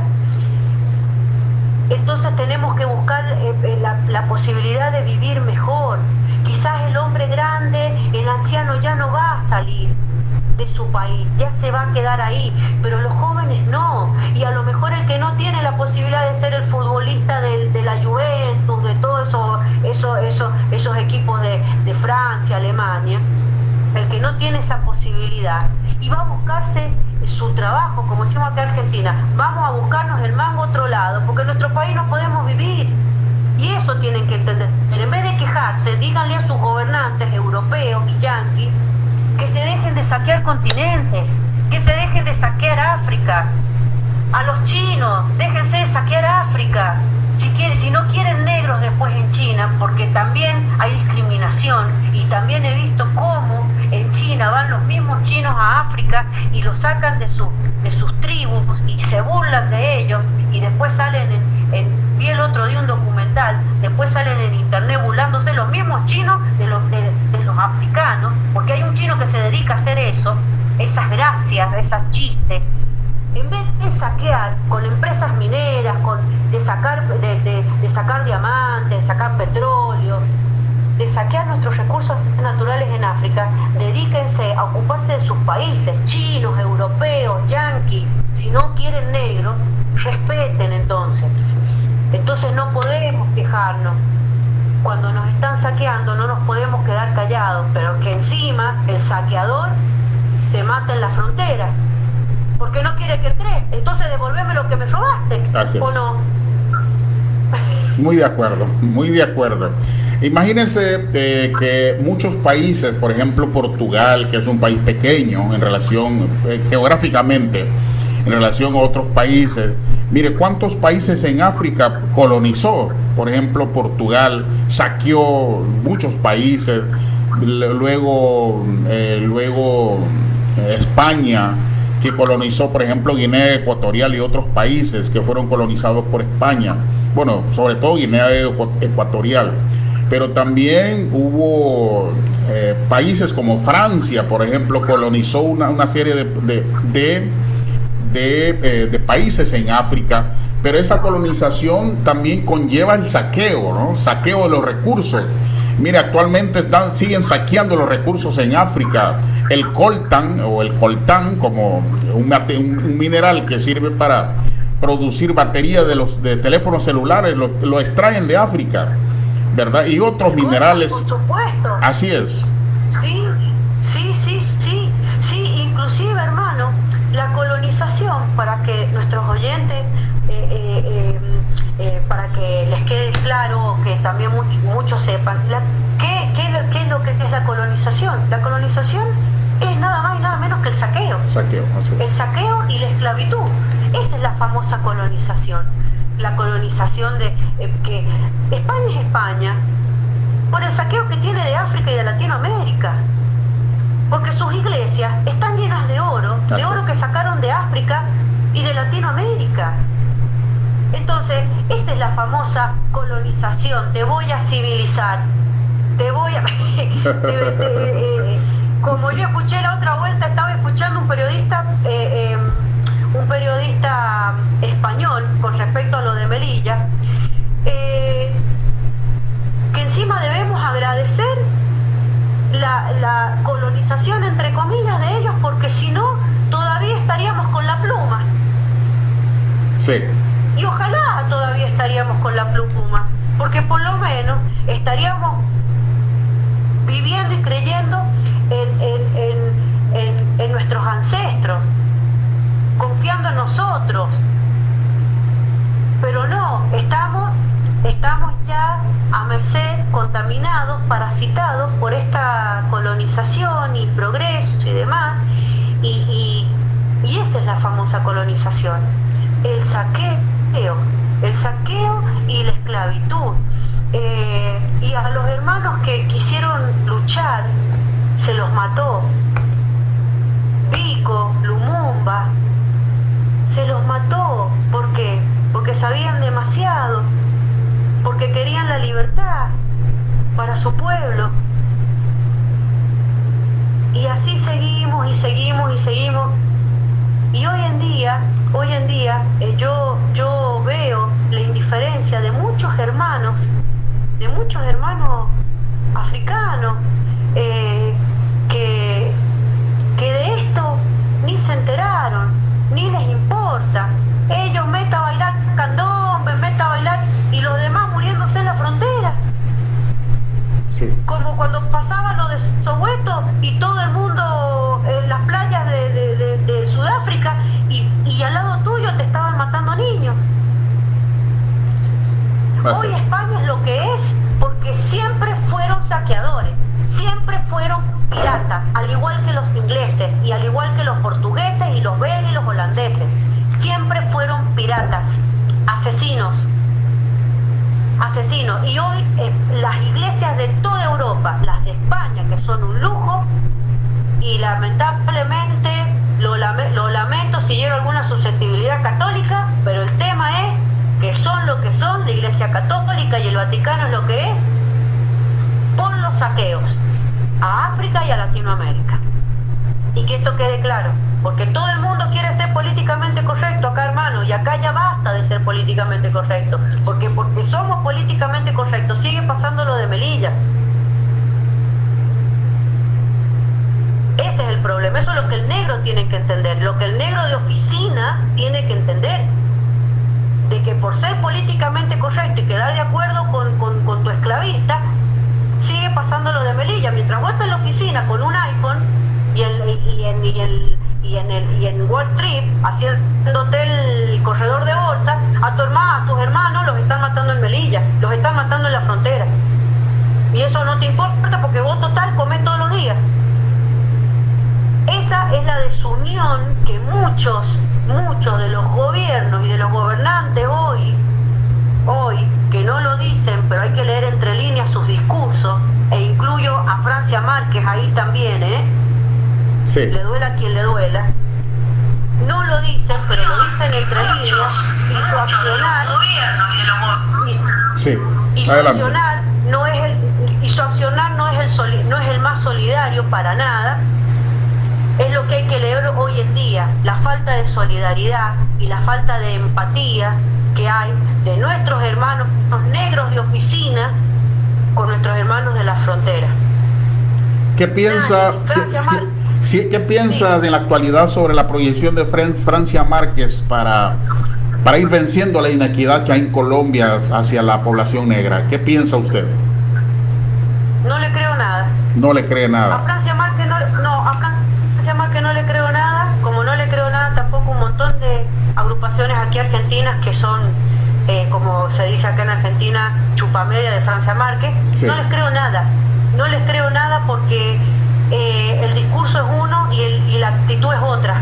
Entonces tenemos que buscar eh, la, la posibilidad de vivir mejor. Quizás el hombre grande, el anciano ya no va a salir de su país, ya se va a quedar ahí, pero los jóvenes no. Y a lo mejor el que no tiene la posibilidad de ser el futbolista de, de la Juventus, de todos eso, eso, eso, esos equipos de, de Francia, Alemania, el que no tiene esa posibilidad y va a buscarse su trabajo, como decimos acá en Argentina, vamos a buscarnos el mango a otro lado, porque en nuestro país no podemos vivir. Y eso tienen que entender. En vez de quejarse, díganle a sus gobernantes europeos y yanquis que se dejen de saquear continentes, que se dejen de saquear África. A los chinos, déjense de saquear África. Si quieren, si no quieren negros después en China, porque también hay discriminación, y también he visto cómo en China van los mismos chinos a África y los sacan de, su, de sus tribus y se burlan de ellos, y después salen en, en vi el otro día un documental, después salen en internet burlándose los mismos chinos de los, de, de los africanos, porque hay un chino que se dedica a hacer eso, esas gracias, esas chistes. En vez de saquear con empresas mineras, con, de, sacar, de, de, de sacar diamantes, de sacar petróleo, de saquear nuestros recursos naturales en África, dedíquense a ocuparse de sus países, chinos, europeos, yanquis. Si no quieren negros, respeten entonces. Entonces no podemos quejarnos. Cuando nos están saqueando no nos podemos quedar callados, pero que encima el saqueador te mata en la frontera. Porque no quiere que entres, entonces devolveme lo que me robaste. Gracias. ¿O no? Muy de acuerdo, muy de acuerdo. Imagínense eh, que muchos países, por ejemplo Portugal, que es un país pequeño en relación eh, geográficamente, en relación a otros países, mire cuántos países en África colonizó. Por ejemplo Portugal saqueó muchos países, luego, eh, luego eh, España, que colonizó, por ejemplo, Guinea Ecuatorial y otros países que fueron colonizados por España. Bueno, sobre todo Guinea Ecuatorial. Pero también hubo eh, países como Francia, por ejemplo, colonizó una, una serie de, de, de, de, eh, de países en África. Pero esa colonización también conlleva el saqueo, ¿no? Saqueo de los recursos. Mire, actualmente están, siguen saqueando los recursos en África. El coltan o el coltán, como un, un mineral que sirve para producir baterías de los de teléfonos celulares, lo, lo extraen de África, ¿verdad? Y otros minerales. Por supuesto. Así es. Sí, sí, sí, sí, sí, inclusive, hermano, la colonización, para que nuestros oyentes, eh, eh, eh, eh, para que les quede claro, que también muchos, muchos sepan, la, ¿qué, qué, qué es lo que es la colonización? La colonización es nada más y nada menos que el saqueo. Saqueo, así es. El saqueo y la esclavitud. Esa es la famosa colonización. La colonización de eh, que España es España por el saqueo que tiene de África y de Latinoamérica, porque sus iglesias están llenas de oro, de Así oro es. que sacaron de África y de Latinoamérica. Entonces, esa es la famosa colonización. Te voy a civilizar, te voy a... te- te- eh, como yo escuché la otra vuelta, estaba escuchando un periodista, eh, eh, un periodista español con respecto a lo de Melilla, eh, que encima debemos agradecer la, la colonización, entre comillas, de ellos, porque si no, todavía estaríamos con la pluma. Sí. Y ojalá todavía estaríamos con la pluma, porque por lo menos estaríamos viviendo y creyendo en, en, en, en, en nuestros ancestros, confiando en nosotros. Pero no, estamos, estamos ya a merced, contaminados, parasitados por esta colonización y progreso y demás, y, y, y esa es la famosa colonización, el saqueo, el saqueo y la esclavitud. Eh, y a los hermanos que quisieron luchar, se los mató. Pico, Lumumba, se los mató. ¿Por qué? Porque sabían demasiado, porque querían la libertad para su pueblo. Y así seguimos y seguimos y seguimos. Y hoy en día, hoy en día, eh, yo, yo veo la indiferencia de muchos hermanos, de muchos hermanos africanos, eh, que, que de esto ni se enteraron, ni les importa. Ellos meta a bailar candombe, meta a bailar, y los demás muriéndose en la frontera. Sí. Como cuando pasaba lo de Soweto y todo el mundo en las playas de, de, de, de Sudáfrica, y, y al lado tuyo te estaban matando niños. Hoy España es lo que es porque siempre fueron saqueadores, siempre fueron piratas, al igual que los ingleses y al igual que los portugueses y los belgas y los holandeses. Siempre fueron piratas, asesinos, asesinos. Y hoy eh, las iglesias de toda Europa, las de España, que son un lujo, y lamentablemente lo, lame, lo lamento si llega alguna susceptibilidad católica, pero el tema es que son lo que son, la Iglesia Católica y el Vaticano es lo que es, por los saqueos a África y a Latinoamérica. Y que esto quede claro, porque todo el mundo quiere ser políticamente correcto acá, hermano, y acá ya basta de ser políticamente correcto, porque porque somos políticamente correctos, sigue pasando lo de Melilla. Ese es el problema, eso es lo que el negro tiene que entender, lo que el negro de oficina tiene que entender, de que por ser políticamente correcto y quedar de acuerdo con, con, con tu esclavista, sigue pasando lo de Melilla. Mientras vos estás en la oficina con un iPhone y el, y el, y el, y en el y en Wall Street, haciéndote el corredor de bolsa, a tu hermano, a tus hermanos los están matando en Melilla, los están matando en la frontera. Y eso no te importa porque vos total comés todos los días. Esa es la desunión que muchos, muchos de los gobiernos y de los gobernantes hoy, hoy, que no lo dicen, pero hay que leer entre líneas sus discursos, e incluyo a Francia Márquez ahí también, ¿eh? Sí. Le duela a quien le duela. No lo dicen, pero lo dicen entre líneas, y su accionar, y, sí. y su accionar no es el, y su accionar no es el soli, no es el más solidario para nada. Es lo que hay que leer hoy en día, la falta de solidaridad y la falta de empatía que hay de nuestros hermanos negros de oficina con nuestros hermanos de la frontera. ¿Qué piensa, qué, qué, qué piensa sí. de la actualidad sobre la proyección de Francia Márquez para, para ir venciendo la inequidad que hay en Colombia hacia la población negra? ¿Qué piensa usted? No le creo nada. No le cree nada. A Francia Márquez no, no, a Francia Márquez no le creo nada, como no le creo nada tampoco un montón de agrupaciones aquí argentinas que son, eh, como se dice acá en Argentina, chupamedia de Francia Márquez. Sí. No les creo nada. No les creo nada porque eh, el discurso es uno y, el, y la actitud es otra.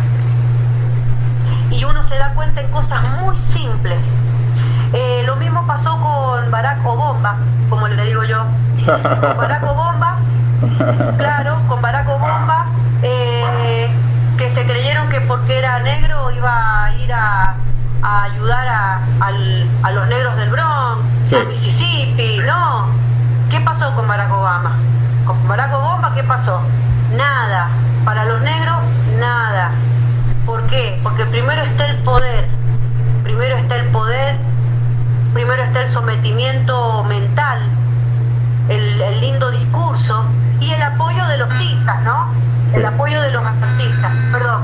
Y uno se da cuenta en cosas muy simples. Eh, lo mismo pasó con Barack Obama, como le digo yo. Con Barack Obama, claro, con Barack Obama, eh, que se creyeron que porque era negro iba a ir a, a ayudar a, a, a los negros del Bronx, sí. a Mississippi, no. ¿Qué pasó con Barack Obama? Con Barack Obama, ¿qué pasó? Nada. Para los negros, nada. ¿Por qué? Porque primero está el poder. Primero está el poder. Primero está el sometimiento mental. El, el lindo discurso. Y el apoyo de los artistas, ¿no? Sí. El apoyo de los artistas. Perdón.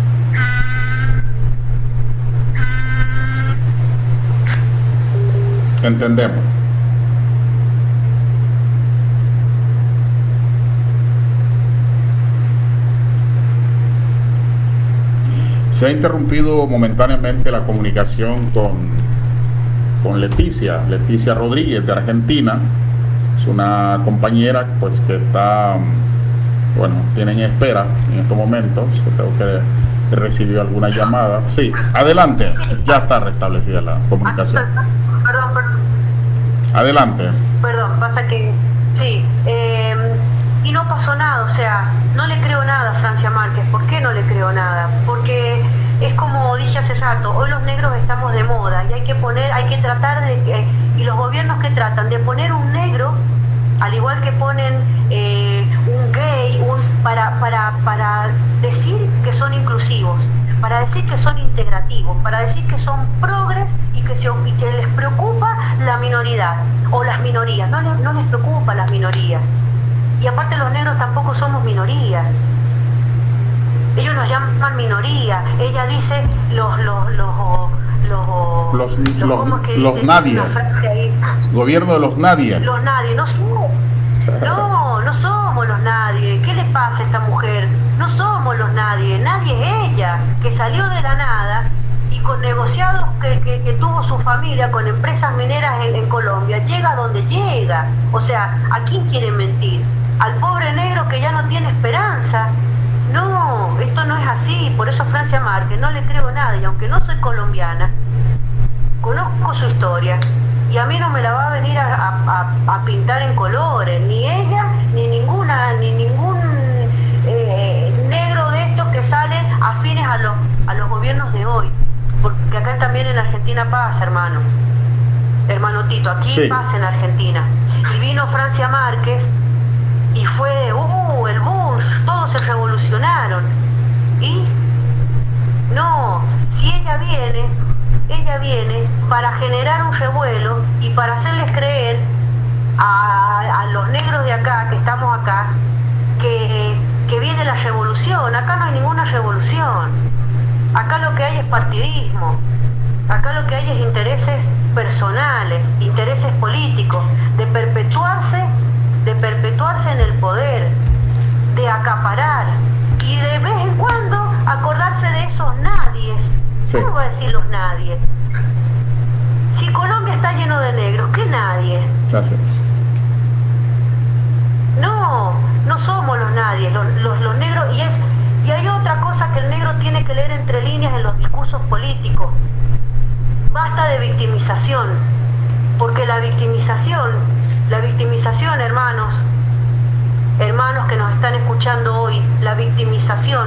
Entendemos. Se ha interrumpido momentáneamente la comunicación con, con Leticia, Leticia Rodríguez de Argentina. Es una compañera pues que está, bueno, tienen espera en estos momentos. Creo que recibió alguna llamada. Sí, adelante, ya está restablecida la comunicación. Perdón, perdón. Adelante. Perdón, pasa que, sí, eh, y no pasó nada, o sea, no le creo nada a Francia Márquez. ¿Por qué no le creo nada? Porque es como dije hace rato, hoy los negros estamos de moda y hay que poner, hay que tratar de, eh, y los gobiernos que tratan de poner un negro, al igual que ponen eh, un gay, un, para, para, para decir que son inclusivos, para decir que son integrativos, para decir que son progres y que, se, y que les preocupa la minoridad o las minorías, no les, no les preocupa las minorías. Y aparte los negros tampoco somos minorías. Ellos nos llaman minoría. Ella dice los los los los los, los, los, los nadie. Gobierno de los nadie. Los nadie, no somos. No, no somos los nadie. ¿Qué le pasa a esta mujer? No somos los nadie. Nadie es ella, que salió de la nada y con negociados que, que, que tuvo su familia con empresas mineras en, en Colombia, llega donde llega. O sea, ¿a quién quiere mentir? Al pobre negro que ya no tiene esperanza. No, esto no es así. Por eso Francia Márquez no le creo nada. Y aunque no soy colombiana, conozco su historia. Y a mí no me la va a venir a, a, a pintar en colores. Ni ella, ni ninguna, ni ningún eh, negro de estos que salen afines a los, a los gobiernos de hoy. Porque acá también en Argentina pasa, hermano. Hermano Tito, aquí sí. pasa en Argentina. Y vino Francia Márquez y fue, uh, el Bush, todos se revolucionaron. Y no, si ella viene, ella viene para generar un revuelo y para hacerles creer a, a los negros de acá, que estamos acá, que, que viene la revolución. Acá no hay ninguna revolución. Acá lo que hay es partidismo. Acá lo que hay es intereses personales, intereses políticos, de perpetuarse de perpetuarse en el poder, de acaparar y de vez en cuando acordarse de esos nadies. Sí. ¿Cómo va a decir los nadies? Si Colombia está lleno de negros, ¿qué nadie? Ya sé. No, no somos los nadies, los, los, los negros, y es y hay otra cosa que el negro tiene que leer entre líneas en los discursos políticos. Basta de victimización, porque la victimización, la victimización, hermanos, hermanos que nos están escuchando hoy, la victimización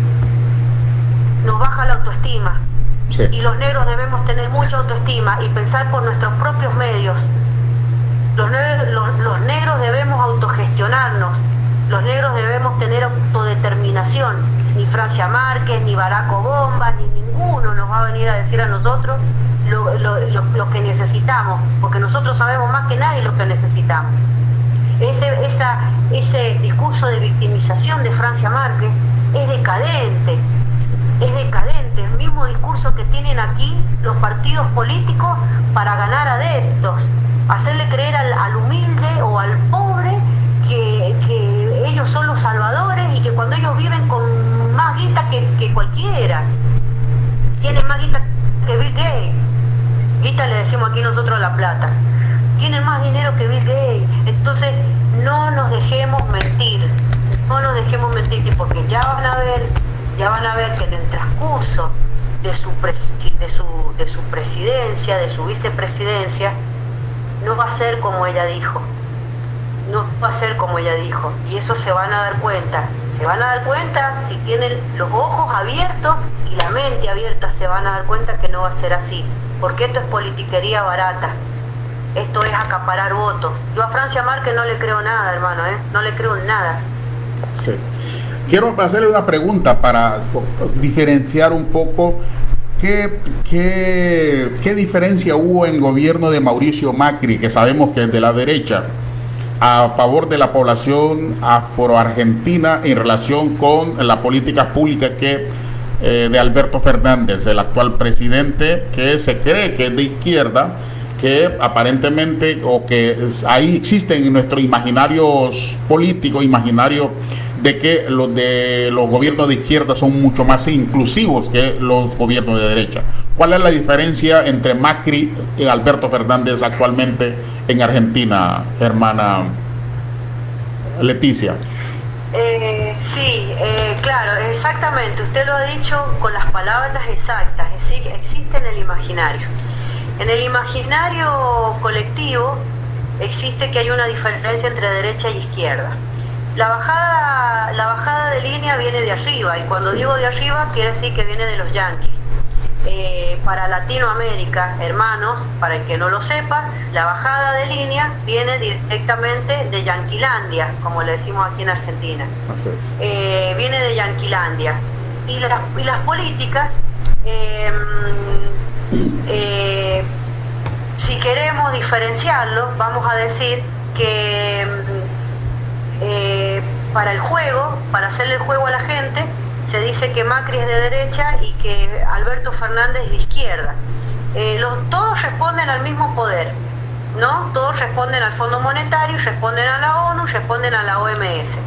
nos baja la autoestima. Sí. Y los negros debemos tener mucha autoestima y pensar por nuestros propios medios. Los, ne los, los negros debemos autogestionarnos, los negros debemos tener autodeterminación. Ni Francia Márquez, ni Barack Obama, ni ninguno nos va a venir a decir a nosotros lo, lo, lo, lo que necesitamos, porque nosotros sabemos más que nadie lo que necesitamos. Ese, esa, ese discurso de victimización de Francia Márquez es decadente, es decadente, el mismo discurso que tienen aquí los partidos políticos para ganar adeptos, hacerle creer al, al humilde o al pobre que, que ellos son los salvadores y que cuando ellos viven con más guita que, que cualquiera, tienen más guita que Bill Gates, guita le decimos aquí nosotros La Plata, tienen más dinero que Bill Gates. Entonces no nos dejemos mentir, no nos dejemos mentir, porque ya van a ver, ya van a ver que en el transcurso de su, de su, de su presidencia, de su vicepresidencia, no va a ser como ella dijo, no va a ser como ella dijo, y eso se van a dar cuenta, se van a dar cuenta si tienen los ojos abiertos y la mente abierta, se van a dar cuenta que no va a ser así, porque esto es politiquería barata, esto es acaparar votos. Yo a Francia Márquez no le creo nada, hermano, ¿eh? No le creo nada. Sí. Quiero hacerle una pregunta para diferenciar un poco qué, qué, qué diferencia hubo en el gobierno de Mauricio Macri, que sabemos que es de la derecha, a favor de la población afroargentina en relación con la política pública que eh, de Alberto Fernández, el actual presidente, que se cree que es de izquierda, que aparentemente, o que ahí existen en nuestros imaginarios políticos, imaginarios de que los de los gobiernos de izquierda son mucho más inclusivos que los gobiernos de derecha. ¿Cuál es la diferencia entre Macri y Alberto Fernández actualmente en Argentina, hermana Leticia? Eh, sí, eh, claro, exactamente, usted lo ha dicho con las palabras exactas, es decir, existe en el imaginario. En el imaginario colectivo existe que hay una diferencia entre derecha y izquierda. La bajada, la bajada de línea viene de arriba, y cuando Sí. digo de arriba quiere decir que viene de los yanquis. Eh, para Latinoamérica, hermanos, para el que no lo sepa, la bajada de línea viene directamente de Yanquilandia, como le decimos aquí en Argentina. Así es. Eh, viene de Yanquilandia. Y las, y las políticas, eh, eh, si queremos diferenciarlo, vamos a decir que eh, para el juego, para hacerle el juego a la gente, se dice que Macri es de derecha y que Alberto Fernández es de izquierda. Eh, los, todos responden al mismo poder, ¿no? Todos responden al Fondo Monetario, responden a la ONU, responden a la O M S.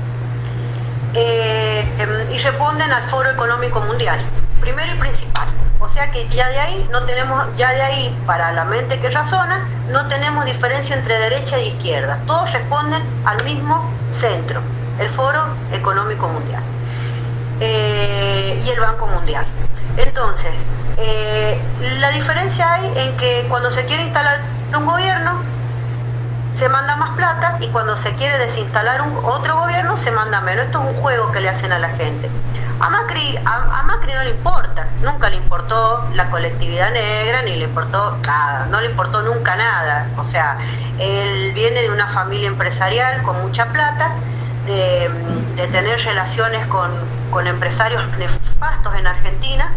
Eh, eh, y responden al Foro Económico Mundial, primero y principal. O sea que ya de ahí no tenemos, ya de ahí, para la mente que razona, no tenemos diferencia entre derecha y izquierda. Todos responden al mismo centro, el Foro Económico Mundial. Eh, y el Banco Mundial. Entonces, eh, la diferencia hay en que cuando se quiere instalar un gobierno se manda más plata, y cuando se quiere desinstalar un otro gobierno se manda menos. Esto es un juego que le hacen a la gente. A Macri, a, a Macri no le importa, nunca le importó la colectividad negra, ni le importó nada, no le importó nunca nada. O sea, él viene de una familia empresarial con mucha plata, de, de tener relaciones con, con empresarios nefastos en Argentina,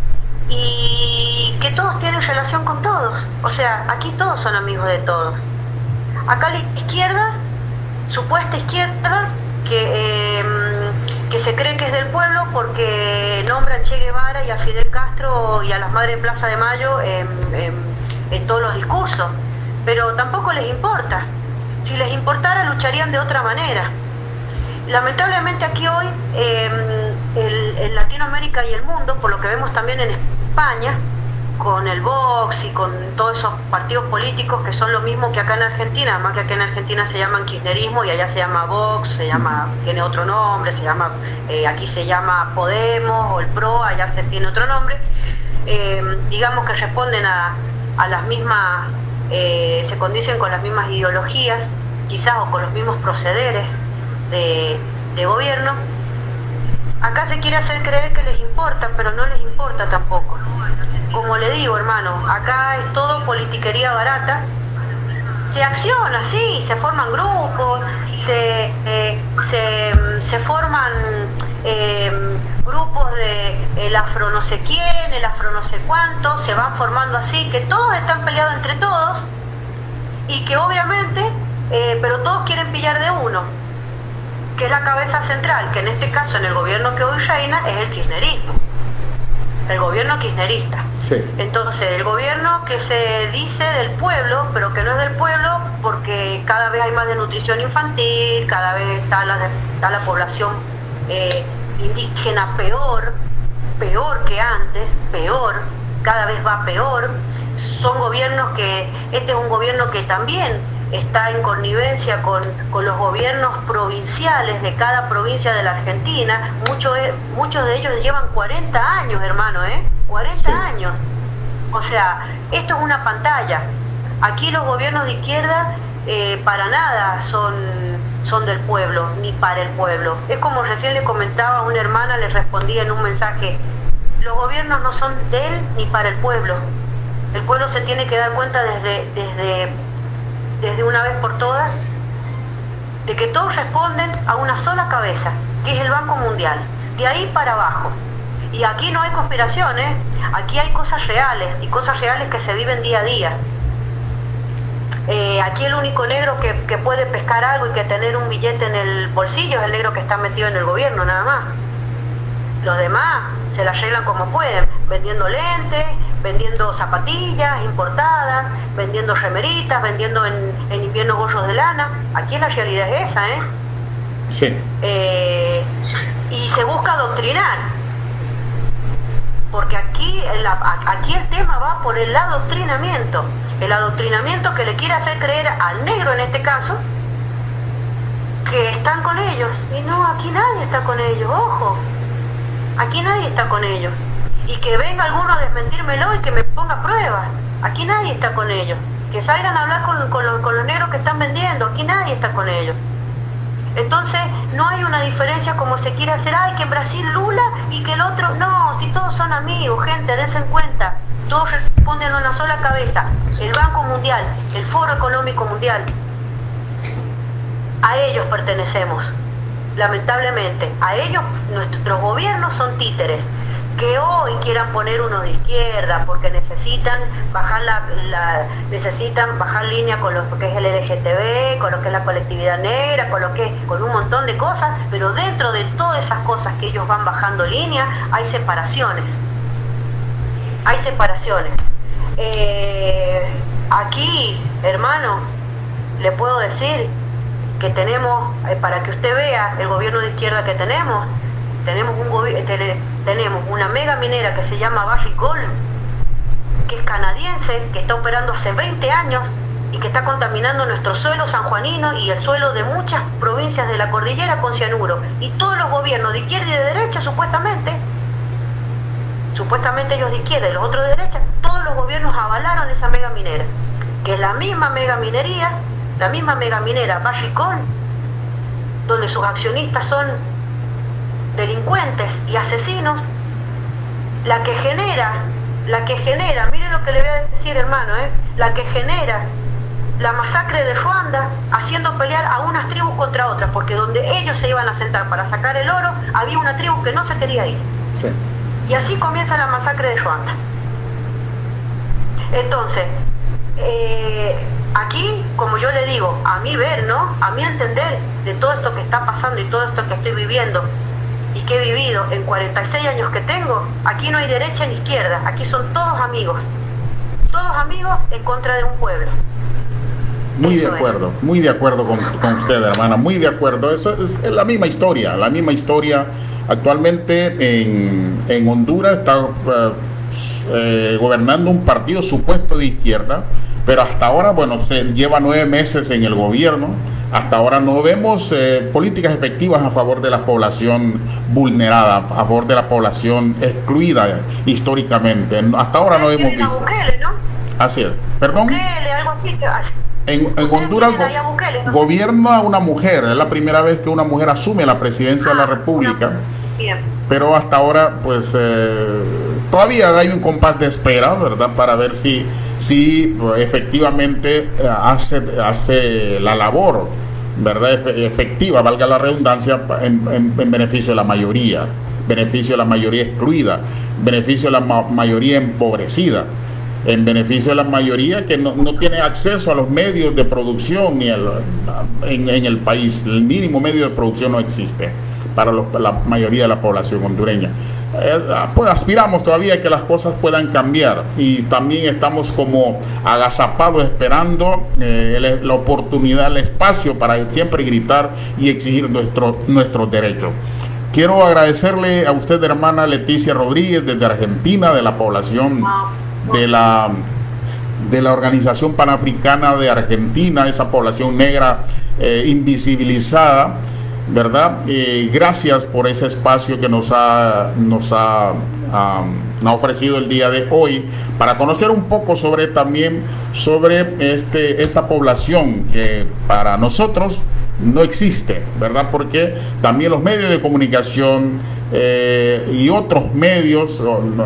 y que todos tienen relación con todos. O sea, aquí todos son amigos de todos. Acá la izquierda, supuesta izquierda, que, eh, que se cree que es del pueblo porque nombran Che Guevara y a Fidel Castro y a las madres de Plaza de Mayo en, en, en todos los discursos, pero tampoco les importa. Si les importara, lucharían de otra manera. Lamentablemente aquí hoy eh, el, en Latinoamérica y el mundo, por lo que vemos también en España, con el Vox y con todos esos partidos políticos que son lo mismo que acá en Argentina, además que acá en Argentina se llaman kirchnerismo y allá se llama Vox, se llama, tiene otro nombre, se llama, eh, aquí se llama Podemos o el PRO, allá se tiene otro nombre, eh, digamos que responden a, a las mismas, eh, se condicen con las mismas ideologías, quizás o con los mismos procederes de, de gobierno. Acá se quiere hacer creer que les importa, pero no les importa tampoco. Como le digo, hermano, acá es todo politiquería barata. Se acciona, sí, se forman grupos, se, eh, se, se forman eh, grupos de el afro no sé quién, el afro no sé cuánto, se van formando así, que todos están peleados entre todos y que obviamente, eh, pero todos quieren pillar de uno, que es la cabeza central, que en este caso en el gobierno que hoy reina es el kirchnerismo, el gobierno kirchnerista. Sí. Entonces, el gobierno que se dice del pueblo, pero que no es del pueblo, porque cada vez hay más desnutrición infantil, cada vez está la, está la población eh, indígena peor, peor que antes, peor, cada vez va peor. Son gobiernos que, este es un gobierno que también está en connivencia con, con los gobiernos provinciales de cada provincia de la Argentina. Muchos, muchos de ellos llevan cuarenta años, hermano, ¿eh? cuarenta Sí. años. O sea, esto es una pantalla. Aquí los gobiernos de izquierda eh, para nada son, son del pueblo, ni para el pueblo. Es como recién le comentaba a una hermana, le respondía en un mensaje, los gobiernos no son de él ni para el pueblo. El pueblo se tiene que dar cuenta desde, desde, desde una vez por todas de que todos responden a una sola cabeza, que es el Banco Mundial, de ahí para abajo. Y aquí no hay conspiraciones, aquí hay cosas reales, y cosas reales que se viven día a día. Eh, aquí el único negro que, que puede pescar algo y que tener un billete en el bolsillo es el negro que está metido en el gobierno, nada más. Los demás se la arreglan como pueden, vendiendo lentes, vendiendo zapatillas importadas, vendiendo remeritas, vendiendo en, en invierno gorros de lana. Aquí la realidad es esa, ¿eh? Sí. Eh, y se busca adoctrinar. Porque aquí, la, aquí el tema va por el adoctrinamiento. El adoctrinamiento que le quiere hacer creer al negro en este caso que están con ellos. Y no, aquí nadie está con ellos, ojo. Aquí nadie está con ellos. Y que venga alguno a desmentírmelo y que me ponga pruebas. Aquí nadie está con ellos. Que salgan a hablar con, con, los, con los negros que están vendiendo. Aquí nadie está con ellos. Entonces no hay una diferencia como se quiere hacer, ay, que en Brasil Lula y que el otro, no, si todos son amigos, gente, dense en cuenta, todos responden a una sola cabeza, el Banco Mundial, el Foro Económico Mundial, a ellos pertenecemos, lamentablemente, a ellos nuestros gobiernos son títeres, que hoy quieran poner unos de izquierda porque necesitan bajar la, la necesitan bajar línea con lo que es el L G T B, con lo que es la colectividad negra, con lo que con un montón de cosas, pero dentro de todas esas cosas que ellos van bajando línea hay separaciones, hay separaciones. Eh, aquí, hermano, le puedo decir que tenemos, eh, para que usted vea el gobierno de izquierda que tenemos, tenemos un gobi- tenemos una mega minera que se llama Barrick Gold, que es canadiense, que está operando hace veinte años y que está contaminando nuestro suelo sanjuanino y el suelo de muchas provincias de la cordillera con cianuro. Y todos los gobiernos de izquierda y de derecha, supuestamente, supuestamente ellos de izquierda y los otros de derecha, todos los gobiernos avalaron esa mega minera, que es la misma mega minería, la misma mega minera Barrick Gold, donde sus accionistas son delincuentes y asesinos, la que genera, la que genera, miren lo que le voy a decir, hermano, ¿eh? la que genera la masacre de Ruanda, haciendo pelear a unas tribus contra otras, porque donde ellos se iban a sentar para sacar el oro, había una tribu que no se quería ir. Sí. Y así comienza la masacre de Ruanda. Entonces, eh, aquí, como yo le digo, a mi ver, ¿no? A mi entender de todo esto que está pasando y todo esto que estoy viviendo, y que he vivido en cuarenta y seis años que tengo, aquí no hay derecha ni izquierda, aquí son todos amigos, todos amigos en contra de un pueblo. Muy Eso de acuerdo, muy de acuerdo con, con usted, hermana, muy de acuerdo. Eso es, es la misma historia, la misma historia Actualmente en, en Honduras está uh, eh, gobernando un partido supuesto de izquierda, pero hasta ahora, bueno, se lleva nueve meses en el gobierno. Hasta ahora no vemos eh, políticas efectivas a favor de la población vulnerada, a favor de la población excluida históricamente. Hasta ahora no hemos visto. Bukele, ¿no? Así es. ¿Perdón? Bukele, algo así que hace. En, en Honduras go Bukele, ¿no? gobierna una mujer. Es la primera vez que una mujer asume la presidencia ah, de la República. Bien. Pero hasta ahora, pues, eh, todavía hay un compás de espera, ¿verdad? Para ver si, si efectivamente hace, hace la labor, ¿verdad? Efectiva, valga la redundancia, en, en, en beneficio de la mayoría, beneficio de la mayoría excluida, beneficio de la ma mayoría empobrecida, en beneficio de la mayoría que no, no tiene acceso a los medios de producción ni el, en, en el país. El mínimo medio de producción no existe para los, la mayoría de la población hondureña. Eh, pues aspiramos todavía a que las cosas puedan cambiar, y también estamos como agazapados esperando eh, la oportunidad, el espacio para siempre gritar y exigir nuestro, nuestros derechos. Quiero agradecerle a usted, hermana Leticia Rodríguez, desde Argentina, de la población de la, de la Organización Panafricana de Argentina, esa población negra eh, invisibilizada, ¿verdad? Eh, gracias por ese espacio que nos ha, nos ha, um, ha ofrecido el día de hoy para conocer un poco sobre también sobre este, esta población que para nosotros no existe, ¿verdad? Porque también los medios de comunicación eh, y otros medios no, no,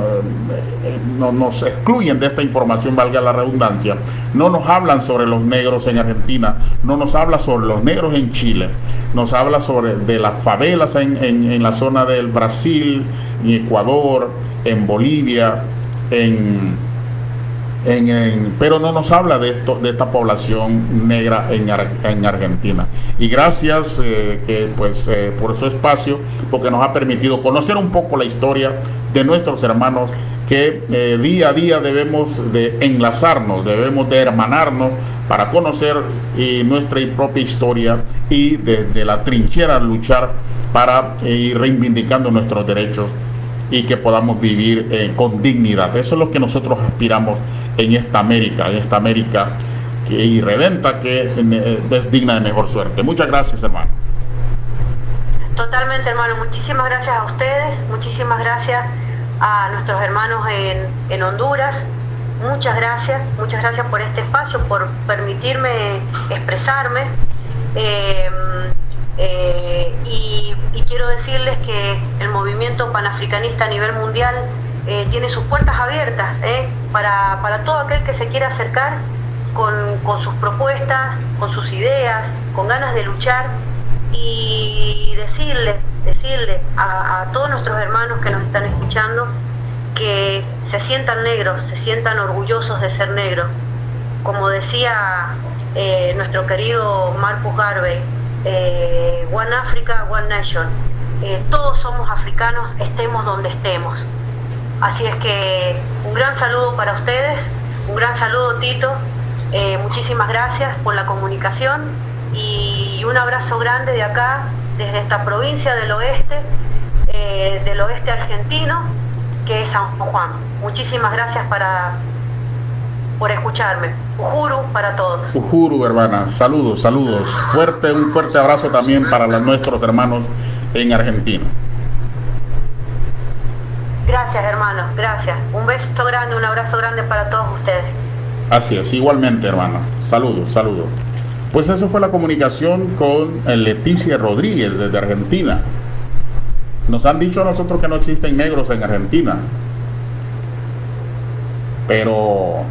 no, nos excluyen de esta información, valga la redundancia. No nos hablan sobre los negros en Argentina, no nos habla sobre los negros en Chile, nos habla sobre de las favelas en, en, en la zona del Brasil, en Ecuador, en Bolivia, en... En, en, pero no nos habla de esto, de esta población negra en, en Argentina. Y gracias eh, que pues eh, por su espacio, porque nos ha permitido conocer un poco la historia de nuestros hermanos que eh, día a día debemos de enlazarnos, debemos de hermanarnos para conocer eh, nuestra propia historia y desde la trinchera luchar para eh, ir reivindicando nuestros derechos y que podamos vivir eh, con dignidad. Eso es lo que nosotros aspiramos en esta América, en esta América que irredenta, que eh, es digna de mejor suerte. Muchas gracias, hermano. Totalmente, hermano. Muchísimas gracias a ustedes, muchísimas gracias a nuestros hermanos en, en Honduras. Muchas gracias, muchas gracias por este espacio, por permitirme expresarme. Eh, Eh, y, y quiero decirles que el movimiento panafricanista a nivel mundial eh, tiene sus puertas abiertas eh, para, para todo aquel que se quiera acercar con, con sus propuestas, con sus ideas, con ganas de luchar, y decirles, decirles a, a todos nuestros hermanos que nos están escuchando que se sientan negros, se sientan orgullosos de ser negros. Como decía eh, nuestro querido Marcus Garvey, Eh, One Africa, One Nation. Eh, todos somos africanos, estemos donde estemos. Así es que un gran saludo para ustedes, un gran saludo, Tito. Eh, muchísimas gracias por la comunicación y un abrazo grande de acá, desde esta provincia del oeste, eh, del oeste argentino, que es San Juan. Muchísimas gracias para por escucharme. Uhuru para todos. Uhuru, hermana. Saludos, saludos. Fuerte, un fuerte abrazo también para los, nuestros hermanos en Argentina. Gracias, hermanos. Gracias. Un beso grande, un abrazo grande para todos ustedes. Así es, igualmente, hermana. Saludos, saludos. Pues eso fue la comunicación con Leticia Rodríguez desde Argentina. Nos han dicho a nosotros que no existen negros en Argentina, pero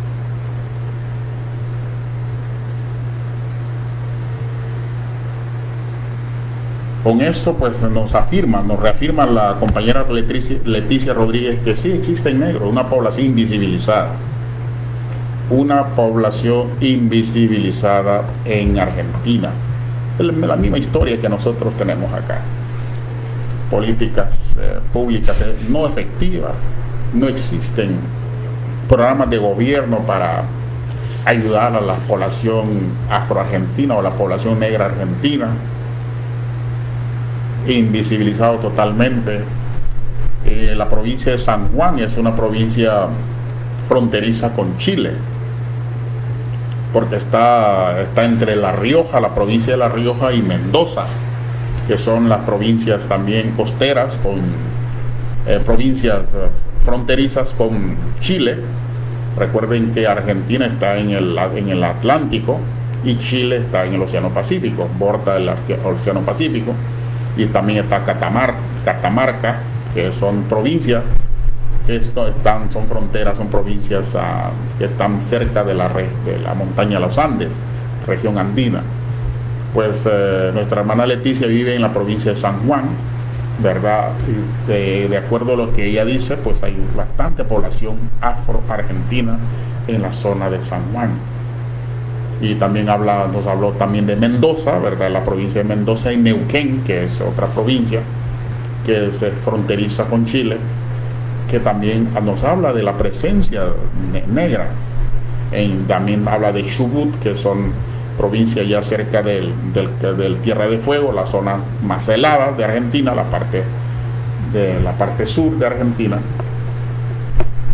con esto pues nos afirma, nos reafirma la compañera Leticia, Leticia Rodríguez que sí existen negros, una población invisibilizada, una población invisibilizada en Argentina. Es la misma historia que nosotros tenemos acá. Políticas eh, públicas eh, no efectivas, no existen programas de gobierno para ayudar a la población afroargentina o la población negra argentina. invisibilizado totalmente. Eh, la provincia de San Juan es una provincia fronteriza con Chile, porque está, está entre La Rioja, la provincia de La Rioja, y Mendoza, que son las provincias también costeras, con eh, provincias eh, fronterizas con Chile. Recuerden que Argentina está en el, en el Atlántico y Chile está en el Océano Pacífico, borda el Océano Pacífico, y también está Catamarca, Catamarca que son provincias que esto están, son fronteras, son provincias uh, que están cerca de la, de la montaña de los Andes, región andina. Pues eh, nuestra hermana Leticia vive en la provincia de San Juan, ¿verdad? Y de, de acuerdo a lo que ella dice, pues hay bastante población afro-argentina en la zona de San Juan. Y también habla, nos habló también de Mendoza, ¿verdad? La provincia de Mendoza y Neuquén, que es otra provincia que se fronteriza con Chile, que también nos habla de la presencia ne negra. En, también habla de Chubut, que son provincias ya cerca del, del, del Tierra de Fuego, la zona más helada de Argentina, la parte de la parte sur de Argentina,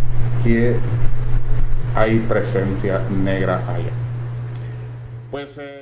que hay presencia negra allá. Pues eh,